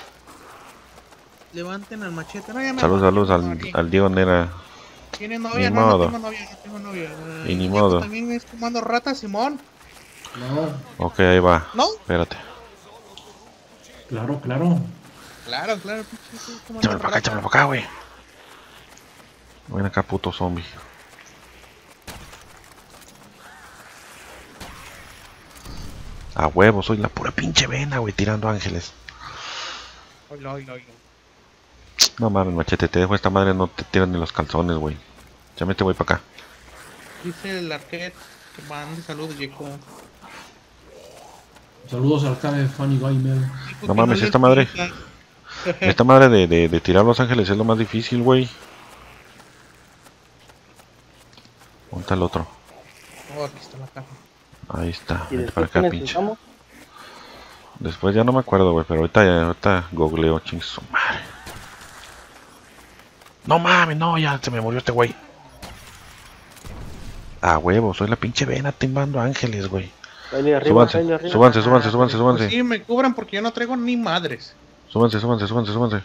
Levanten al machete. No, ya me Saludos, saludos al, Sí. al Diego Nera. ¿Tiene novia? Ni No, modo. no tengo novia, no tengo novia. Y ni Eh, modo. También es comando rata, Simón. No, Ok, ahí va. ¿No? Espérate. claro, claro. Claro, claro. pinche, sí, comando Échamelo para acá, rata. échamelo para acá, güey. Ven acá, puto zombie. A huevo, soy la pura pinche vena, güey, tirando ángeles. Oilo, oilo, oilo. No mames, machete, te dejo esta madre, no te tiran ni los calzones, güey. Ya mete, güey, para acá. Dice el arquet que mande saludos, Jeco. Saludos al Arcade Funny Gamer. No mames, esta madre. Esta madre de, de, de tirar los ángeles es lo más difícil, güey. ¿Dónde está el otro? Oh, aquí está la caja. Ahí está, Y vente para después acá, que pinche. necesitamos, Después ya no me acuerdo, güey, pero ahorita, ahorita googleo, ching su madre. No mames, no, ya se me murió este güey. Ah, huevo, soy la pinche vena timbando ángeles, güey. Dale arriba, Súbanse, dale arriba. súbanse, súbanse, Ah, súbanse, pues súbanse. sí, me cubran porque yo no traigo ni madres. Súbanse, súbanse, súbanse, súbanse.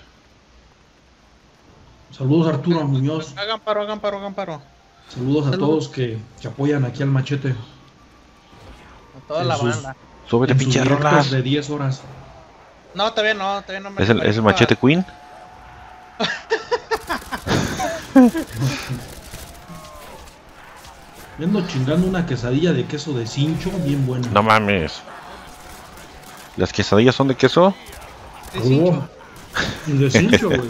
Saludos Arturo Muñoz. Hagan paro, hagan paro, hagan paro. Saludos a Saludos. todos que, que apoyan aquí al machete. A toda En la sus- banda. Súbete, en sus pinche directos rolas. de diez horas. No, todavía no, todavía no me... ¿Es el, es el machete Queen? Me ando chingando una quesadilla de queso de cincho bien buena. No mames. ¿Las quesadillas son de queso? Sí, cincho. Oh, de cincho, güey.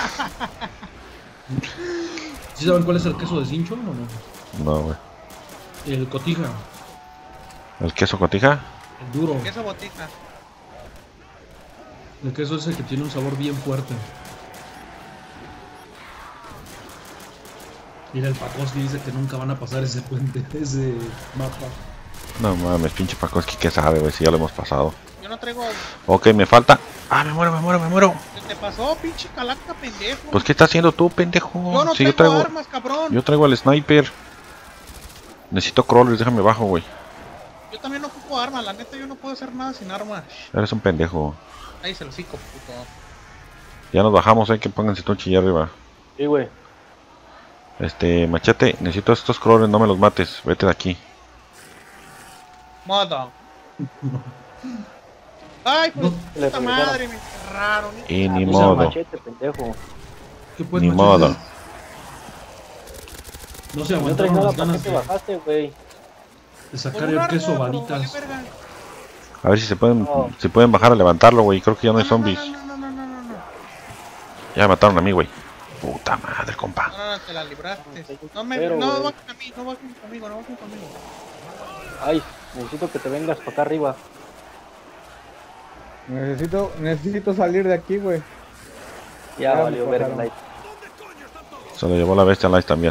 ¿Sí saben cuál es el queso de cincho o no? No, güey. El cotija, ¿El queso cotija? el duro. Queso botica. El queso ese que tiene un sabor bien fuerte. Mira, el Pacoski dice que nunca van a pasar ese puente, ese mapa. No mames, pinche Pacoski, que sabe, güey, si ya lo hemos pasado. Yo no traigo... Ok, me falta. Ah, me muero, me muero, me muero. ¿Qué te pasó, pinche calaca, pendejo? Pues, ¿qué estás haciendo tú, pendejo? yo no Si yo traigo, traigo, armas, cabrón. yo traigo al sniper. Necesito crawlers, déjame bajo, güey. Yo también no ocupo armas, la neta yo no puedo hacer nada sin armas. Eres un pendejo. Ahí se lo cico, puto. Ya nos bajamos, eh, que pónganse tu chilla arriba. Sí, güey. Este, machete, necesito estos crawlers, no me los mates. Vete de aquí. Modo. Ay, pues, Le puta regresaron. madre, me encerraron. Y ni Usa el modo. machete, pendejo. ¿Qué pues, Ni machete? modo. No se No traes aguantaron nada, las ¿para ganas qué te de, bajaste, güey? de sacar Con un el arma, queso pero varitas. vale verga. A ver si se pueden, No. si pueden bajar a levantarlo, güey. Creo que ya no hay No, no, zombies. No, no, no, no, no, no. Ya me mataron a mí, güey. Puta madre, compa. No, no, te la libraste. No me, Pero, no güey. bajen conmigo, no bajen conmigo, no bajen conmigo. Ay, necesito que te vengas para acá arriba. Necesito, necesito salir de aquí, güey. Ya Ya, valió me verga, bajaron. Light. Se lo llevó la bestia Light también.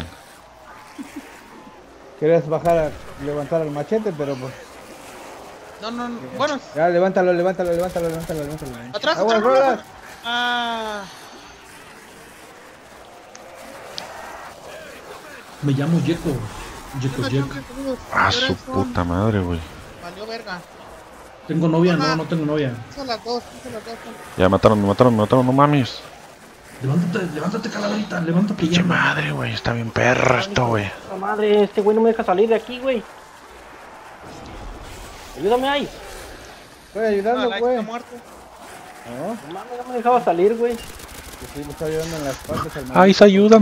Querías bajar a levantar el machete, pero pues. No, no, no. Bueno, Ya, levántalo, levántalo, levántalo, levántalo, levántalo. atrás, Aguas, atrás, no, no, rolas. no. Ah, Me llamo Yeko. Yeko no, Yek. no, no, no. Ah, ¿Qué su horas son? puta madre, güey. Valió verga. Tengo novia, no, no tengo novia. Son las dos, son las dos. son- Ya me mataron, me mataron, me mataron, no mames. Levántate, levántate, calaverita, levántate Pinche ya. madre, güey. Está bien perro esto, güey. ¡La madre! Este güey no me deja salir de aquí, güey. Ayúdame ahí. Estoy Ah, ayudando, la güey. está muerto. No, No mames, no me dejaba salir, güey. pues sí, me está ayudando en las partes al Ay, ayúdame.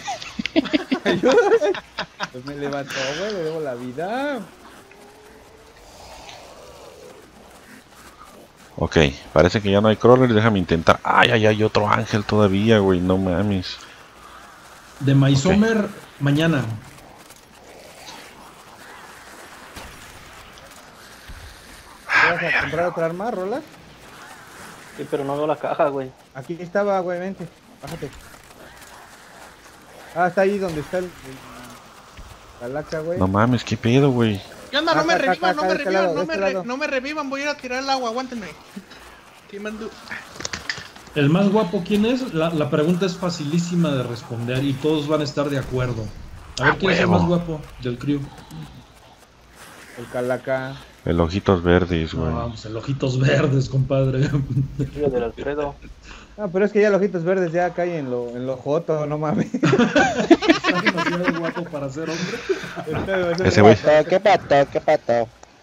Pues me levantó, güey, le debo la vida. Ok, parece que ya no hay crawlers. Déjame intentar. Ay, ay, hay otro ángel todavía, güey. No mames. De Maisomer, mañana. ¿Vas a comprar otra arma, Rolas? Sí, pero no veo la caja, güey. Aquí estaba, güey, vente. Bájate. Ah, está ahí donde está el... el- la laca, güey. No mames, qué pedo, güey. ¿Qué onda? No me Acá, acá, revivan, no acá, me de este revivan, lado, no de me, este re- lado. no me revivan, voy a ir a tirar el agua, aguántenme. ¿Qué mando? El más guapo, ¿quién es? La, la pregunta es facilísima de responder y todos van a estar de acuerdo. A ver Ah, quién es el huevo. más guapo del crew. El calaca. El ojitos verdes, güey. No, pues el ojitos verdes, compadre. Tío del Alfredo. Ah, pero es que ya los ojitos verdes ya caen en lo, en lo joto, no mames. Está demasiado guapo para ser hombre. Ese güey. ¿Qué pato? ¿Qué pato?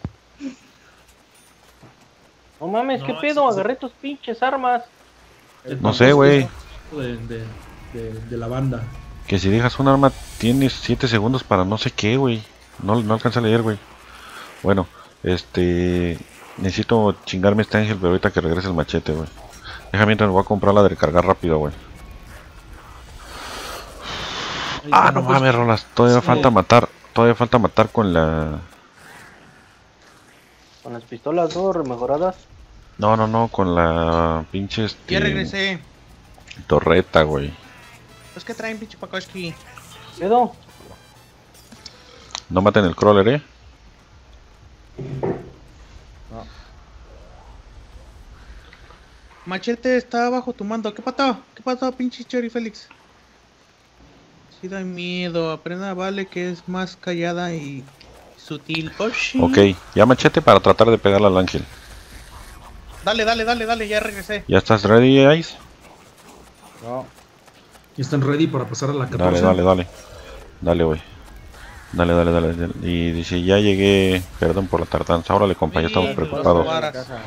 No mames, ¿qué No, pedo? ese- Agarré tus pinches armas. El No sé, güey. De, de, de, de la banda. Que si dejas un arma tienes siete segundos para no sé qué, güey. No, no alcanza a leer, güey. Bueno, este... necesito chingarme este ángel, pero ahorita que regrese el machete, güey. Déjame mientras me voy a comprar la de recargar rápido, güey. Ahí Ah, está, no pues, mames, Rolas. Todavía sí. falta matar. Todavía falta matar con la... Con las pistolas, ¿no? Remejoradas. No, no, no, con la pinche este... Ya regresé. torreta, güey. Es que traen pinche Pakoski. ¿Pedo? No maten el crawler, eh. Machete está bajo tu mando. ¿Qué pasó? ¿Qué pasó, pinche Cherry Félix? Sí da miedo. Aprenda Vale que es más callada y sutil. Oh, sí. Ok, ya machete para tratar de pegarle al ángel. Dale, dale, dale, dale, ya regresé. ¿Ya estás ready, Ice? No. ¿Están ready para pasar a la Dale, catorce? dale, dale. Dale, güey. Dale, dale, dale, dale. Y dice, ya llegué. Perdón por la tardanza. Órale, compa, ya estamos Sí, preocupados. los varas. Caja.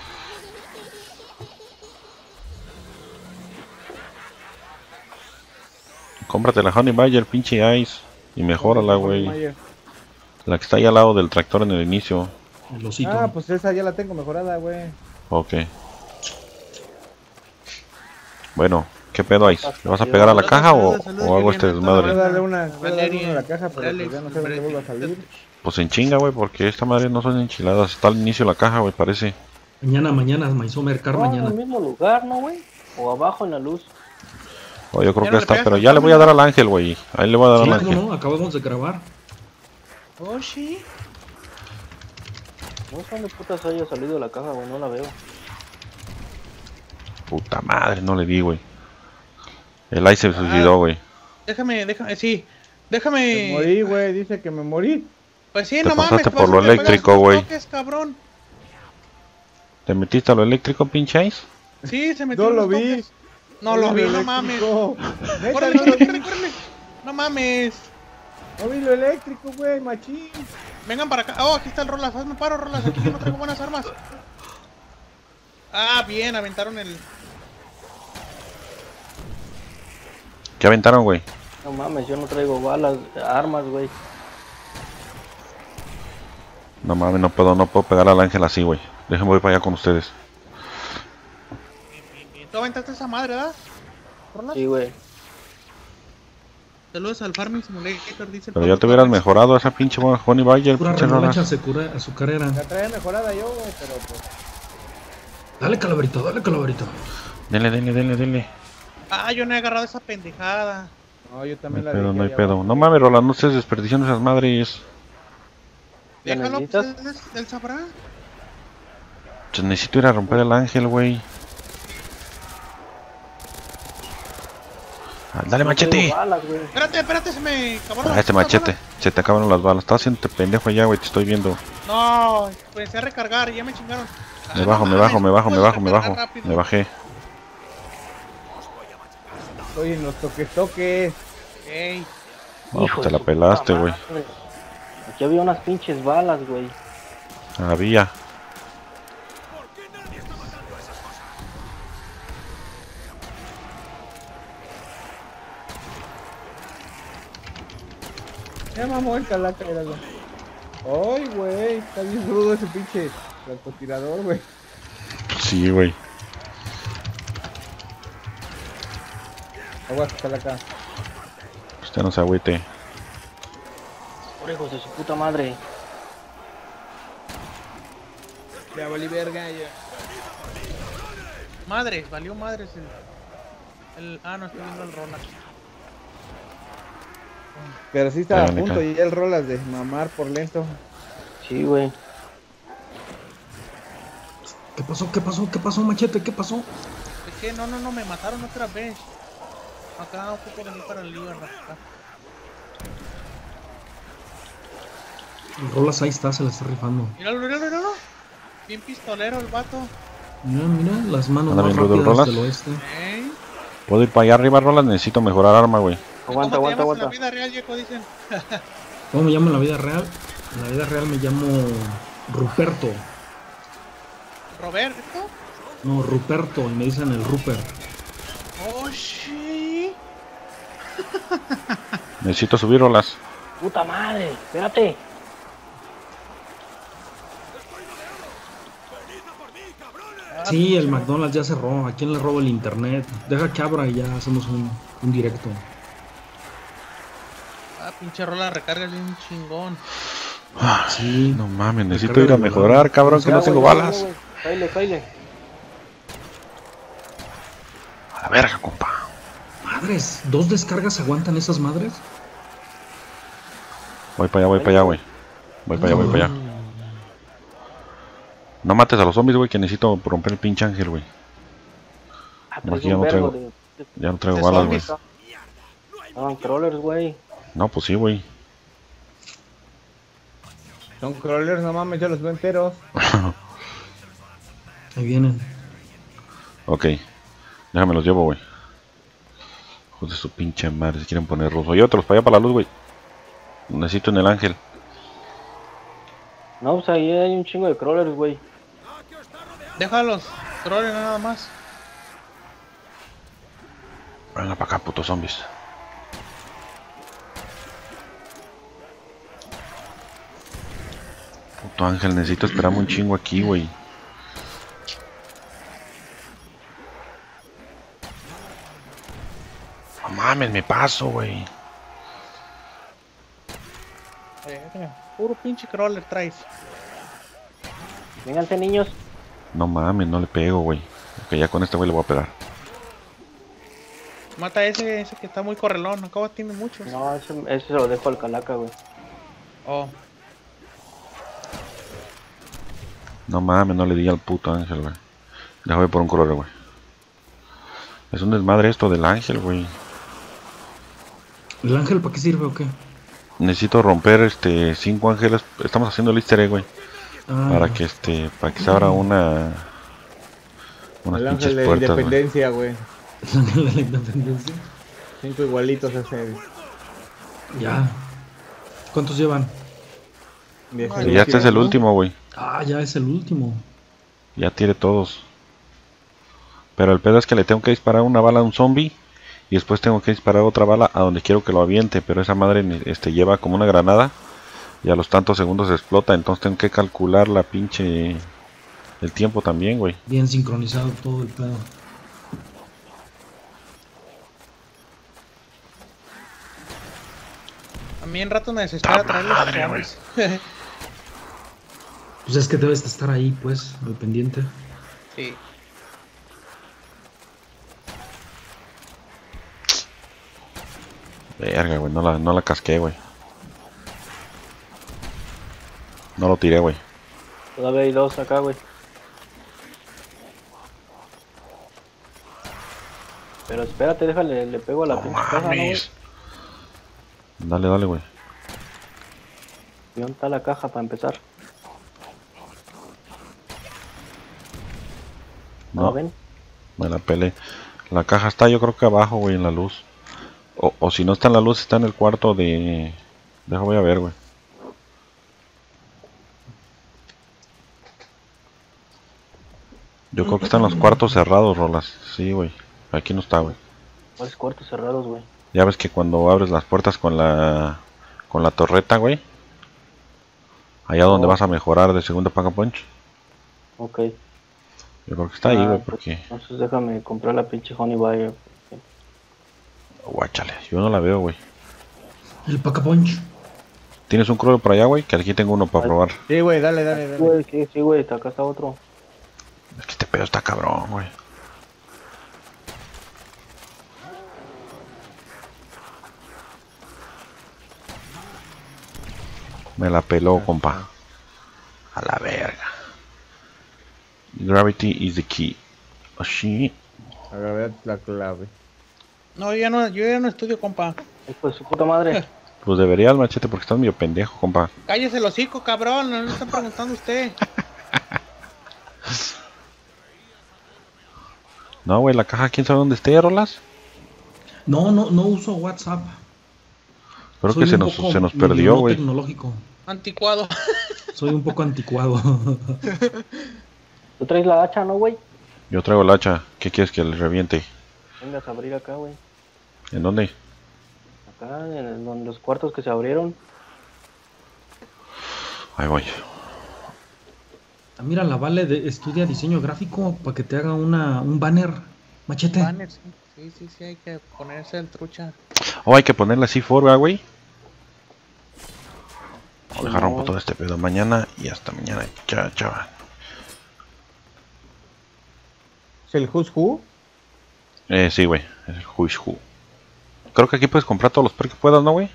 Cómprate la Honey Badger, pinche Ice. Y mejórala, güey. Mayer. La que está ahí al lado del tractor en el inicio. El osito. Ah, pues esa ya la tengo mejorada, güey. Ok. Bueno, ¿qué pedo, Ice? ¿Le vas a pegar a la Saludos, caja o, saludos, saludos, o hago este Juliana, Voy a desmadre? darle una, voy a darle Valeria, una a la caja, pero Alex, pues ya no sé dónde vuelva a salir. Pues en chinga, güey, porque esta madre no son enchiladas. Está al inicio de la caja, güey, parece. Mañana, mañana, Maizó Mercar, No, en mañana. el mismo lugar, ¿no, güey? O abajo en la luz. O yo creo Ya que no le está, pegas pero al ya le voy a dar al ángel, güey. Ahí le voy a dar Sí, al cómo ángel. no, acabamos de grabar. Oh, sí. No sé dónde putas haya salido de la caja, güey, no la veo. Puta madre, no le di, güey. El Ice se suicidó, güey. Déjame, déjame, sí. Me Déjame. morí, güey, dice que me morí. Pues sí, Te no mames. pasaste por vas lo a pegar eléctrico, dos güey. toques, cabrón. ¿Te metiste a lo eléctrico, pinche Ice? Sí, se metió. No en lo los vi. toques. No lo vi, no mames. eléctrico. Neta, Córrele, no lo córrele, vi. córrele, córrele. No mames. No vi lo eléctrico, güey, machín. Vengan para acá. Oh, aquí está el Rolas. Hazme paro, Rolas. Aquí yo no traigo buenas armas. Ah, bien, aventaron el. ¿Qué aventaron, güey? No mames, yo no traigo balas, armas, güey. No mames, no puedo, no puedo pegar al ángel así, güey. Déjenme voy para allá con ustedes. Tú aventaste esa madre, ¿verdad? Rolas. Sí, güey. Saludos al Farming Simulator, dice el Pero ya Pablo te hubieras Torres. mejorado esa pinche Honey Badger, Pura pinche remolacha rolas. secura- azucarera. La traía mejorada yo, güey, pero pues. Dale, calaverito, dale, calaverito. Denle, denle, denle, denle. Ah, yo no he agarrado esa pendejada. No, yo No también hay la pedo, dejé no hay allá pedo. abajo. No mames, Roland, no estés desperdiciando esas madres. ¿La Déjalo, necesitas? pues, él, él sabrá. Pues necesito ir a romper el ángel, güey. Ah, dale, No machete. traigo balas, güey. Espérate, espérate, se me acabaron Ah, las este putas machete. balas. Se te acabaron las balas. Estás haciendo pendejo allá, güey. Te estoy viendo. No, pensé a recargar, ya me chingaron. Me Ah, bajo, no me bajo, mames, me bajo, me puedes bajo, me recargar bajo. rápido. Me bajé. Estoy en los toques toques. Ey, No, Hijo pues te de la su pelaste, puta güey. madre. Aquí había unas pinches balas, güey. Había. Ya mamó el calaca, míralo. Ay, güey, está bien rudo ese pinche francotirador, güey. Sí, güey. Aguas, calaca. Usted no se agüite. Por hijos de su puta madre. Ya valí verga, ya. madres, valió madres el, el... Ah, no, estoy viendo el Roland. Pero sí estaba a Dale, punto cara. y el rolas de mamar por lento. Sí, güey. ¿Qué pasó? ¿Qué pasó? ¿Qué pasó, machete? ¿Qué pasó? Es que no, no, no, me mataron otra vez. Acá ocupo venir para el lío, acá. El Rolas ahí está, se la está rifando. Míralo, míralo, míralo. Bien pistolero el vato. Mira, mira, las manos Anda más bien rudo el rápidas Rolas. del oeste. ¿Eh? ¿Puedo ir para allá arriba, Roland? Necesito mejorar arma, güey. Aguanta, ¿Cómo te aguanta, llamas en la aguanta. vida real, Yeco? Dicen. ¿Cómo me llamo en la vida real? En la vida real me llamo Ruperto. ¿Roberto? No, Ruperto, y me dicen el Rupert. Oh, sí. Necesito subir, Rolas. Puta madre, espérate. Sí, el McDonald's ya cerró. ¿A quién le robo el internet? Deja que abra y ya hacemos un, un directo. Ah, pinche rola, recarga bien chingón. Sí. No mames, necesito Recarga ir a de mejorar, volada. cabrón, que Ya, no tengo güey, ya, balas. güey. Caile, caile. A la verga, compa. Madres, ¿dos descargas aguantan esas madres? Voy para allá, voy para allá, güey. Voy para allá, voy para allá. No mates a los zombies, güey, que necesito romper el pinche ángel, güey. Ah, No, traes aquí ya un no vergo traigo. de- Ya no traigo Ese balas, güey. zombie. Estaban crawlers, güey. No, pues sí, güey. Son crawlers, no mames, yo los veo enteros. Ahí vienen. Ok. Déjame los llevo, güey. Hijos de su pinche madre, si quieren poner ruso. Y otros, para allá, para la luz, güey. Necesito en el ángel. No, pues ahí hay un chingo de crawlers, güey. Déjalos, troles nada más. Venga para acá, putos zombies. Puto ángel, necesito esperarme un chingo aquí, güey. No mames, me paso, güey. Eh, Puro pinche crawler traes. Vénganse, niños. No mames, no le pego, güey. Ok, ya con este güey le voy a pegar. Mata a ese, ese que está muy correlón. Acabo tiene muchos. No, ese, ese se lo dejo al calaca, güey. Oh, No mames, no le di al puto ángel, güey. Déjame por un color, güey. Es un desmadre esto del ángel, güey. ¿El ángel para qué sirve o qué? Necesito romper este cinco ángeles. Estamos haciendo el easter egg, güey. Ah, Para que este. Para que se abra una. Unas El pinches ángel de puertas, güey. independencia, güey. el ángel de la independencia. Cinco igualitos ese. Ya. ¿Cuántos llevan? Y ese Ay, Y ya este es el ¿no? último, güey. Ah, ya es el último. Ya tiene todos. Pero el pedo es que le tengo que disparar una bala a un zombie. Y después tengo que disparar otra bala a donde quiero que lo aviente. Pero esa madre este, lleva como una granada. Y a los tantos segundos explota. Entonces tengo que calcular la pinche. El tiempo también, güey. Bien sincronizado todo el pedo. a mí en rato me desespera traer los madre, zombies. Pues es que debes de estar ahí, pues, al pendiente. Sí. Verga, güey. No la, no la casqué, güey. No lo tiré, güey. Todavía hay dos acá, güey. Pero espérate, déjale, le pego a la No pinche caja, ¿no, güey? mames. Dale, dale, güey. ¿Y dónde está la caja para empezar? No, No, ven. me la pelé. La caja está, yo creo que abajo, güey, en la luz. O, o si no está en la luz, está en el cuarto de... Deja, voy a ver, güey. Yo creo que están los cuartos cerrados, Rolas. Sí, güey. Aquí no está, güey. ¿Cuáles cuartos cerrados, güey? Ya ves que cuando abres las puertas con la... Con la torreta, güey. Allá donde Oh. vas a mejorar de segundo pack a punch. Ok. Yo creo que está ahí, Ah, güey, pues, porque... Entonces déjame comprar la pinche Honey Buyer. Guáchale, yo no la veo, güey. El Paca Punch. ¿Tienes un crudo por allá, güey? Que aquí tengo uno para Ay. probar. Sí, güey, dale, dale, dale. Güey, sí, sí, güey, acá está otro. Es que este pedo está cabrón, güey. Me la peló, compa. A la verga. Gravity is the key. Así. Agarré la clave. No, yo ya no, yo ya no estudio, compa. Hijo de su puta madre. Pues deberías, machete, porque estás medio pendejo, compa. Cállese el hocico, cabrón. No le están preguntando a usted. No, güey, la caja, ¿quién sabe dónde esté, Rolas? No, no, no uso WhatsApp. Creo Soy que se un nos, poco se nos medio perdió, no güey. tecnológico. Anticuado. Soy un poco anticuado. Tú traes la hacha, ¿no, güey? Yo traigo el hacha. ¿Qué quieres que le reviente? Vengas a abrir acá, güey. ¿En dónde? Acá, en, el- en los cuartos que se abrieron. Ahí voy. Ah, mira, la Vale de, estudia diseño gráfico para que te haga una, un banner. Machete. Banner, sí. Sí, sí, sí, hay que ponerse el trucha. Oh, hay que ponerle así forward, güey. Vamos a dejar Simón. rompo todo este pedo mañana y hasta mañana. Chao, chao. ¿Es el Who's Who? Eh, sí, güey. Es el Who is Who. Creo que aquí puedes comprar todos los perks que puedas, ¿no, güey?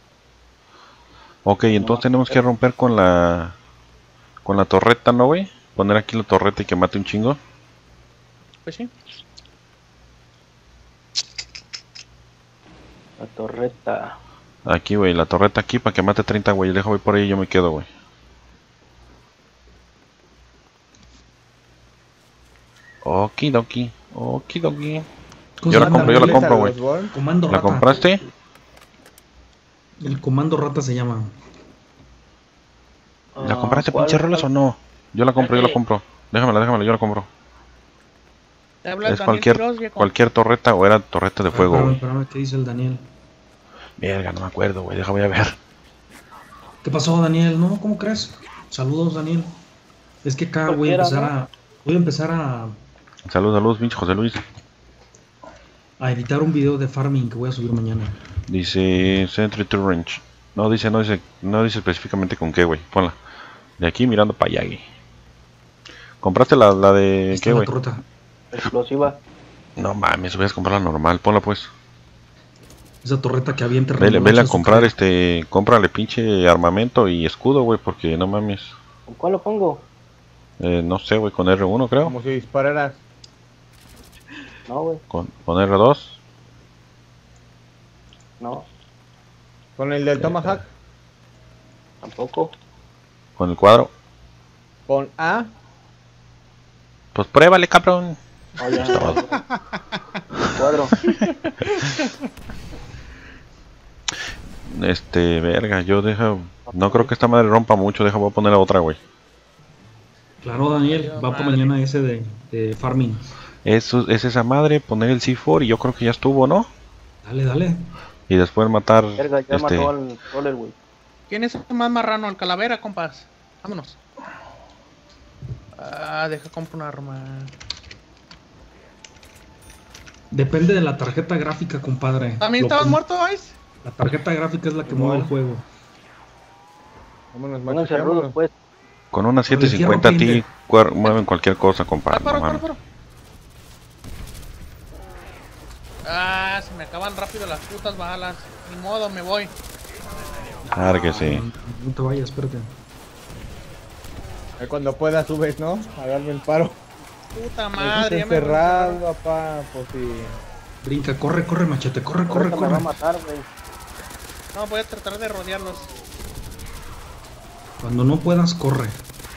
Ok, entonces tenemos que romper con la... Con la torreta, ¿no, güey? Poner aquí la torreta y que mate un chingo. Pues sí. La torreta. Aquí, güey, la torreta aquí para que mate treinta, güey. Deja, voy por ahí y yo me quedo, güey. Okidoki, okidoki. Yo la compro, yo la compro, güey. Comando ¿La rata. compraste? El comando rata se llama. ¿La compraste, ¿cuál? pinche rolas o no? Yo la compro, yo la compro. Déjamela, déjamela, yo la compro. Te hablas Es Daniel cualquier, Quiroz, viejo. cualquier torreta o era torreta de fuego, Espérame, güey. espérame, ¿qué dice el Daniel? Verga, no me acuerdo, güey. Deja, voy a ver. ¿Qué pasó, Daniel? No, ¿cómo crees? Saludos, Daniel. Es que acá voy a Cualquiera, empezar ¿no? a. Voy a empezar a, Saludos, saludos, pinche José Luis. a editar un video de farming que voy a subir mañana. Dice Century to Range. No dice, no dice, no dice específicamente con qué, güey. Ponla. De aquí mirando para allá, güey. ¿Compraste la, la de Está qué, la güey? torreta. Explosiva. No mames, voy a comprar la normal. Ponla pues. Esa torreta que avienta Vele, remolacha vele a su comprar cara. este. Cómprale pinche armamento y escudo, güey. Porque no mames. ¿Con cuál lo pongo? Eh, no sé, güey. Con R uno, creo. Como si dispararas. No, güey. Con, con R dos. No, Con el del Tomahawk. tampoco. Con el cuadro. Con A. Pues pruébale, cabrón. Oh, ya, ya, ya. Cuadro. Este, verga, yo deja. No creo que esta madre rompa mucho. Deja, voy a poner la otra, güey. Claro, Daniel, Valió va para madre. mañana ese de, de farming. Eso, es esa madre, poner el C cuatro y yo creo que ya estuvo, ¿no? Dale, dale. Y después matar. Verga, ya este. mató al troller, güey. ¿Quién es el más marrano? El calavera, compas. Vámonos. Ah, deja comprar un arma. Depende de la tarjeta gráfica, compadre. ¿También Lo estabas que- muerto, Ice? La tarjeta gráfica es la que No. mueve el juego. Vámonos, macho, Pónganse rudos, vámonos. pues. Con una Con el fierro setecientos cincuenta a ti prende. cuer- mueven cualquier cosa, compadre. Ah, paro, no paro, mames. paro. Ah, se me acaban rápido las putas balas. Ni modo, me voy. Claro que sí. No, no te vayas, espérate. Ahí cuando puedas subes, ¿no? A darme el paro. Puta Me madre, ya me encerrado, papá. Pues sí. Brinca, corre, corre, machete, corre, corre, Ahorita me va a corre. matar, güey. No, voy a tratar de rodearlos. Cuando no puedas, corre.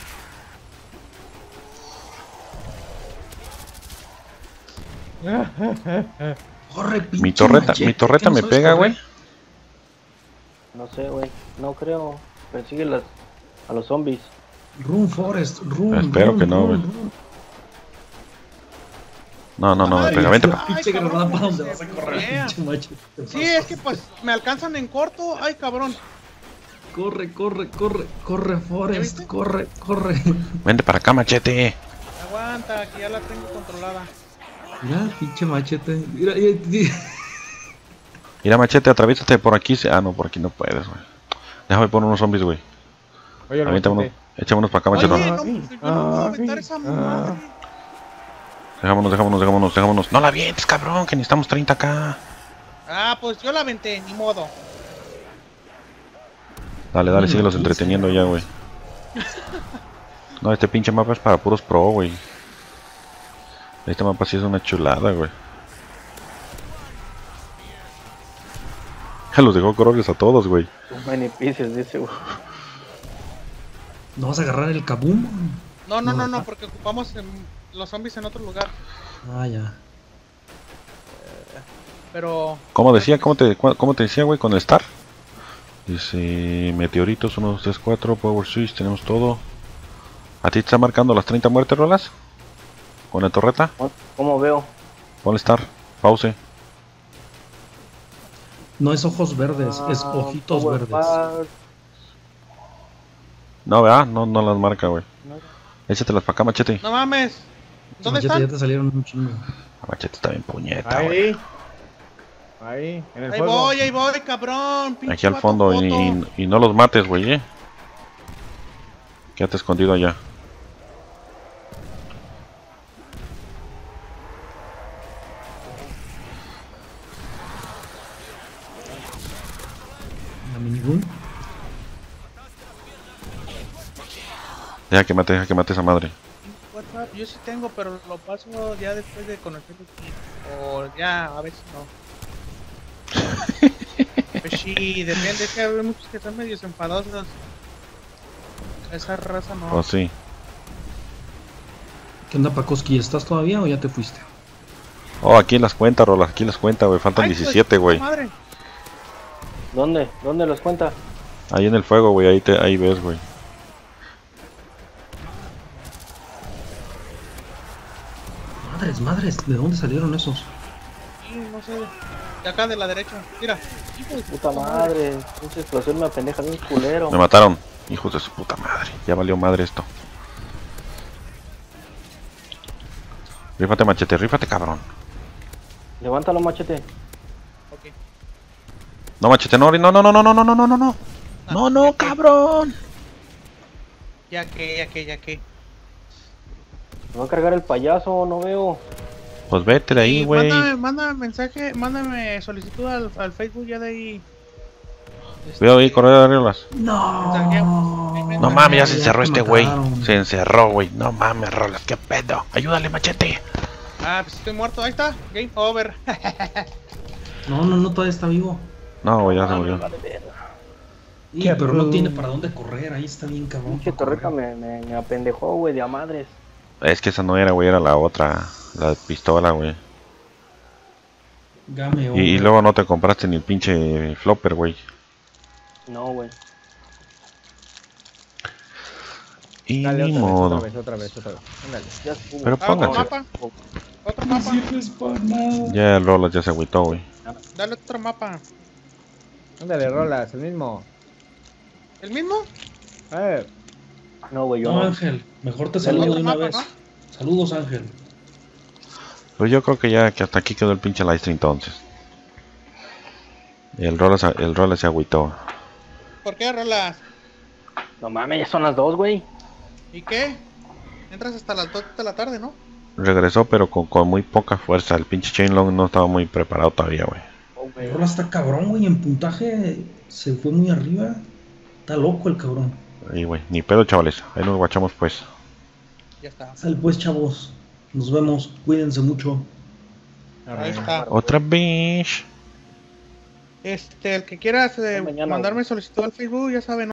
Corre, pinche Mi torreta, machete, mi torreta ¿qué no me sabes pega, correr? güey. No sé, güey. No creo. Persigue las, a los zombies. Run, Forest, run. Espero run, que no, run, güey. run. No, no, no, me pega. Vente pa- Ay, Pinche cabrón, granada, ¿para ¿cómo dónde se vas a correr, buguea? pinche machete? Sí, es que pues me alcanzan en corto. Ay, cabrón. Corre, corre, corre, corre, Forest, viste? corre, corre. Vente para acá, machete. Aguanta, que ya la tengo controlada. Mira, pinche machete. Mira, mira, mira. Mira, machete, atraviésate por aquí. Ah, no, por aquí no puedes, güey. Déjame poner unos zombies, güey. Oye, el Avienta unos, machete. échame para acá, Oye, machete. no, yo no puedo aventar esa madre. Dejámonos, dejámonos, dejámonos, dejámonos. No la avientes, cabrón, que necesitamos treinta acá. Ah, pues yo la aventé, ni modo. Dale, dale, síguelos entreteniendo ya, güey. No, este pinche mapa es para puros pro, güey. Este mapa sí es una chulada, güey. Ya los dejó correrles a todos, güey. Too many pieces, dice, güey. ¿No vas a agarrar el kaboom? No, no, No, no, no, ¿verdad? porque ocupamos en- los zombies en otro lugar. Ah, ya. Pero ¿Cómo decía? ¿Cómo te, cómo cómo te decía, güey, con el Star? Dice, meteoritos, uno, dos, tres, cuatro, Power Switch, tenemos todo. ¿A ti te está marcando las treinta muertes, Rolas? ¿Con la torreta? ¿Cómo veo? Ponle Star, pause. No es ojos verdes, es Ah, ojitos Power verdes. Pass. No, ¿verdad? No, no las marca, güey. Échatelas para acá, machete. no mames. ¿Dónde Machete, ya están? te salieron un chingo. La machete está bien puñeta, güey. Ahí. Ahí, en el Ahí fuego. voy, ahí voy, cabrón. pinche Aquí al vato fondo y, joto. y- y no los mates, güey, eh. Quédate escondido allá. La minigun. Deja que mate, deja que mate esa madre. WhatsApp, yo sí tengo, pero lo paso ya después de conocerlo. O ya, a ver si no. Pues sí, depende, es que hay muchos que están medio enfadosos. Esa raza no. Oh, sí. ¿Qué onda, Pakoski? ¿Estás todavía o ya te fuiste? Oh, aquí las cuenta, Rolas, aquí las cuenta, güey. Faltan Ay, diecisiete, güey. madre. ¿Dónde? ¿Dónde los cuenta? Ahí en el fuego, güey, ahí, te, ahí ves, güey. Madres, madres, ¿de dónde salieron esos? Sí, no sé. De acá de la derecha. Mira. Hijo de Puta madre, pinche explosión me apendeja de un culero. Me mataron, hijos de su puta madre. Ya valió madre esto. Rífate, machete, rífate, cabrón. Levántalo, machete. Ok. No, machete, no, no, no, no, no, no, no, no, no, no. No, no, cabrón. Ya que, ya que, ya que. Me va a cargar el payaso, no veo. Pues vete de ahí, Y güey. Mándame, mándame mensaje, mándame solicitud al, al Facebook ya de ahí. Cuidado ahí, correr de Rolas. No. No mames, ya se Ya encerró te este güey. mataron. Se encerró, güey. No mames, Rolas, qué pedo. Ayúdale, machete. Ah, pues estoy muerto, ahí está, game over. No, no, no, todavía está vivo. No, güey, ya se murió. Vale, verga. Y, Qué pero no bru- tiene para dónde correr, ahí está bien cabrón. Pinche para torreca correr. me, me, me apendejó, güey, de a madres. Es que esa no era, güey, era la otra. La pistola, güey. Game Y, y over. luego no te compraste ni el pinche flopper, güey. No, güey. Y Dale, ni otra vez, modo. otra vez, otra vez, otra vez. Ándale. Ya estuvo. Pero Ah, otro pónganse. mapa. Otro No mapa. sirves para nada. Ya el Rolas ya se agüitó, güey. Dale otro mapa. Ándale, Rolas, el mismo. ¿El mismo? A ver. No, güey, yo No, no. Ángel, mejor te El saludo otro de una mapa, vez. ¿no? Saludos, Ángel. Pues yo creo que ya que hasta aquí quedó el pinche livestream entonces. El Rolas, el Rolas se agüitó. ¿Por qué, Rolas? No mames, ya son las dos, güey. ¿Y qué? Entras hasta las dos de la tarde, ¿no? Regresó, pero con, con muy poca fuerza. El pinche Chainlong no estaba muy preparado todavía, güey. Oh, güey. El Rola está cabrón, güey. En puntaje se fue muy arriba. Está loco el cabrón. Ahí, güey. Ni pedo, chavales. Ahí nos guachamos, pues. Ya está. Sal pues, chavos. Nos vemos. Cuídense mucho. Ahí está. Otra vez. Este, el que quiera eh, Mañana, mandarme solicitud al Facebook, ya saben, ¿no?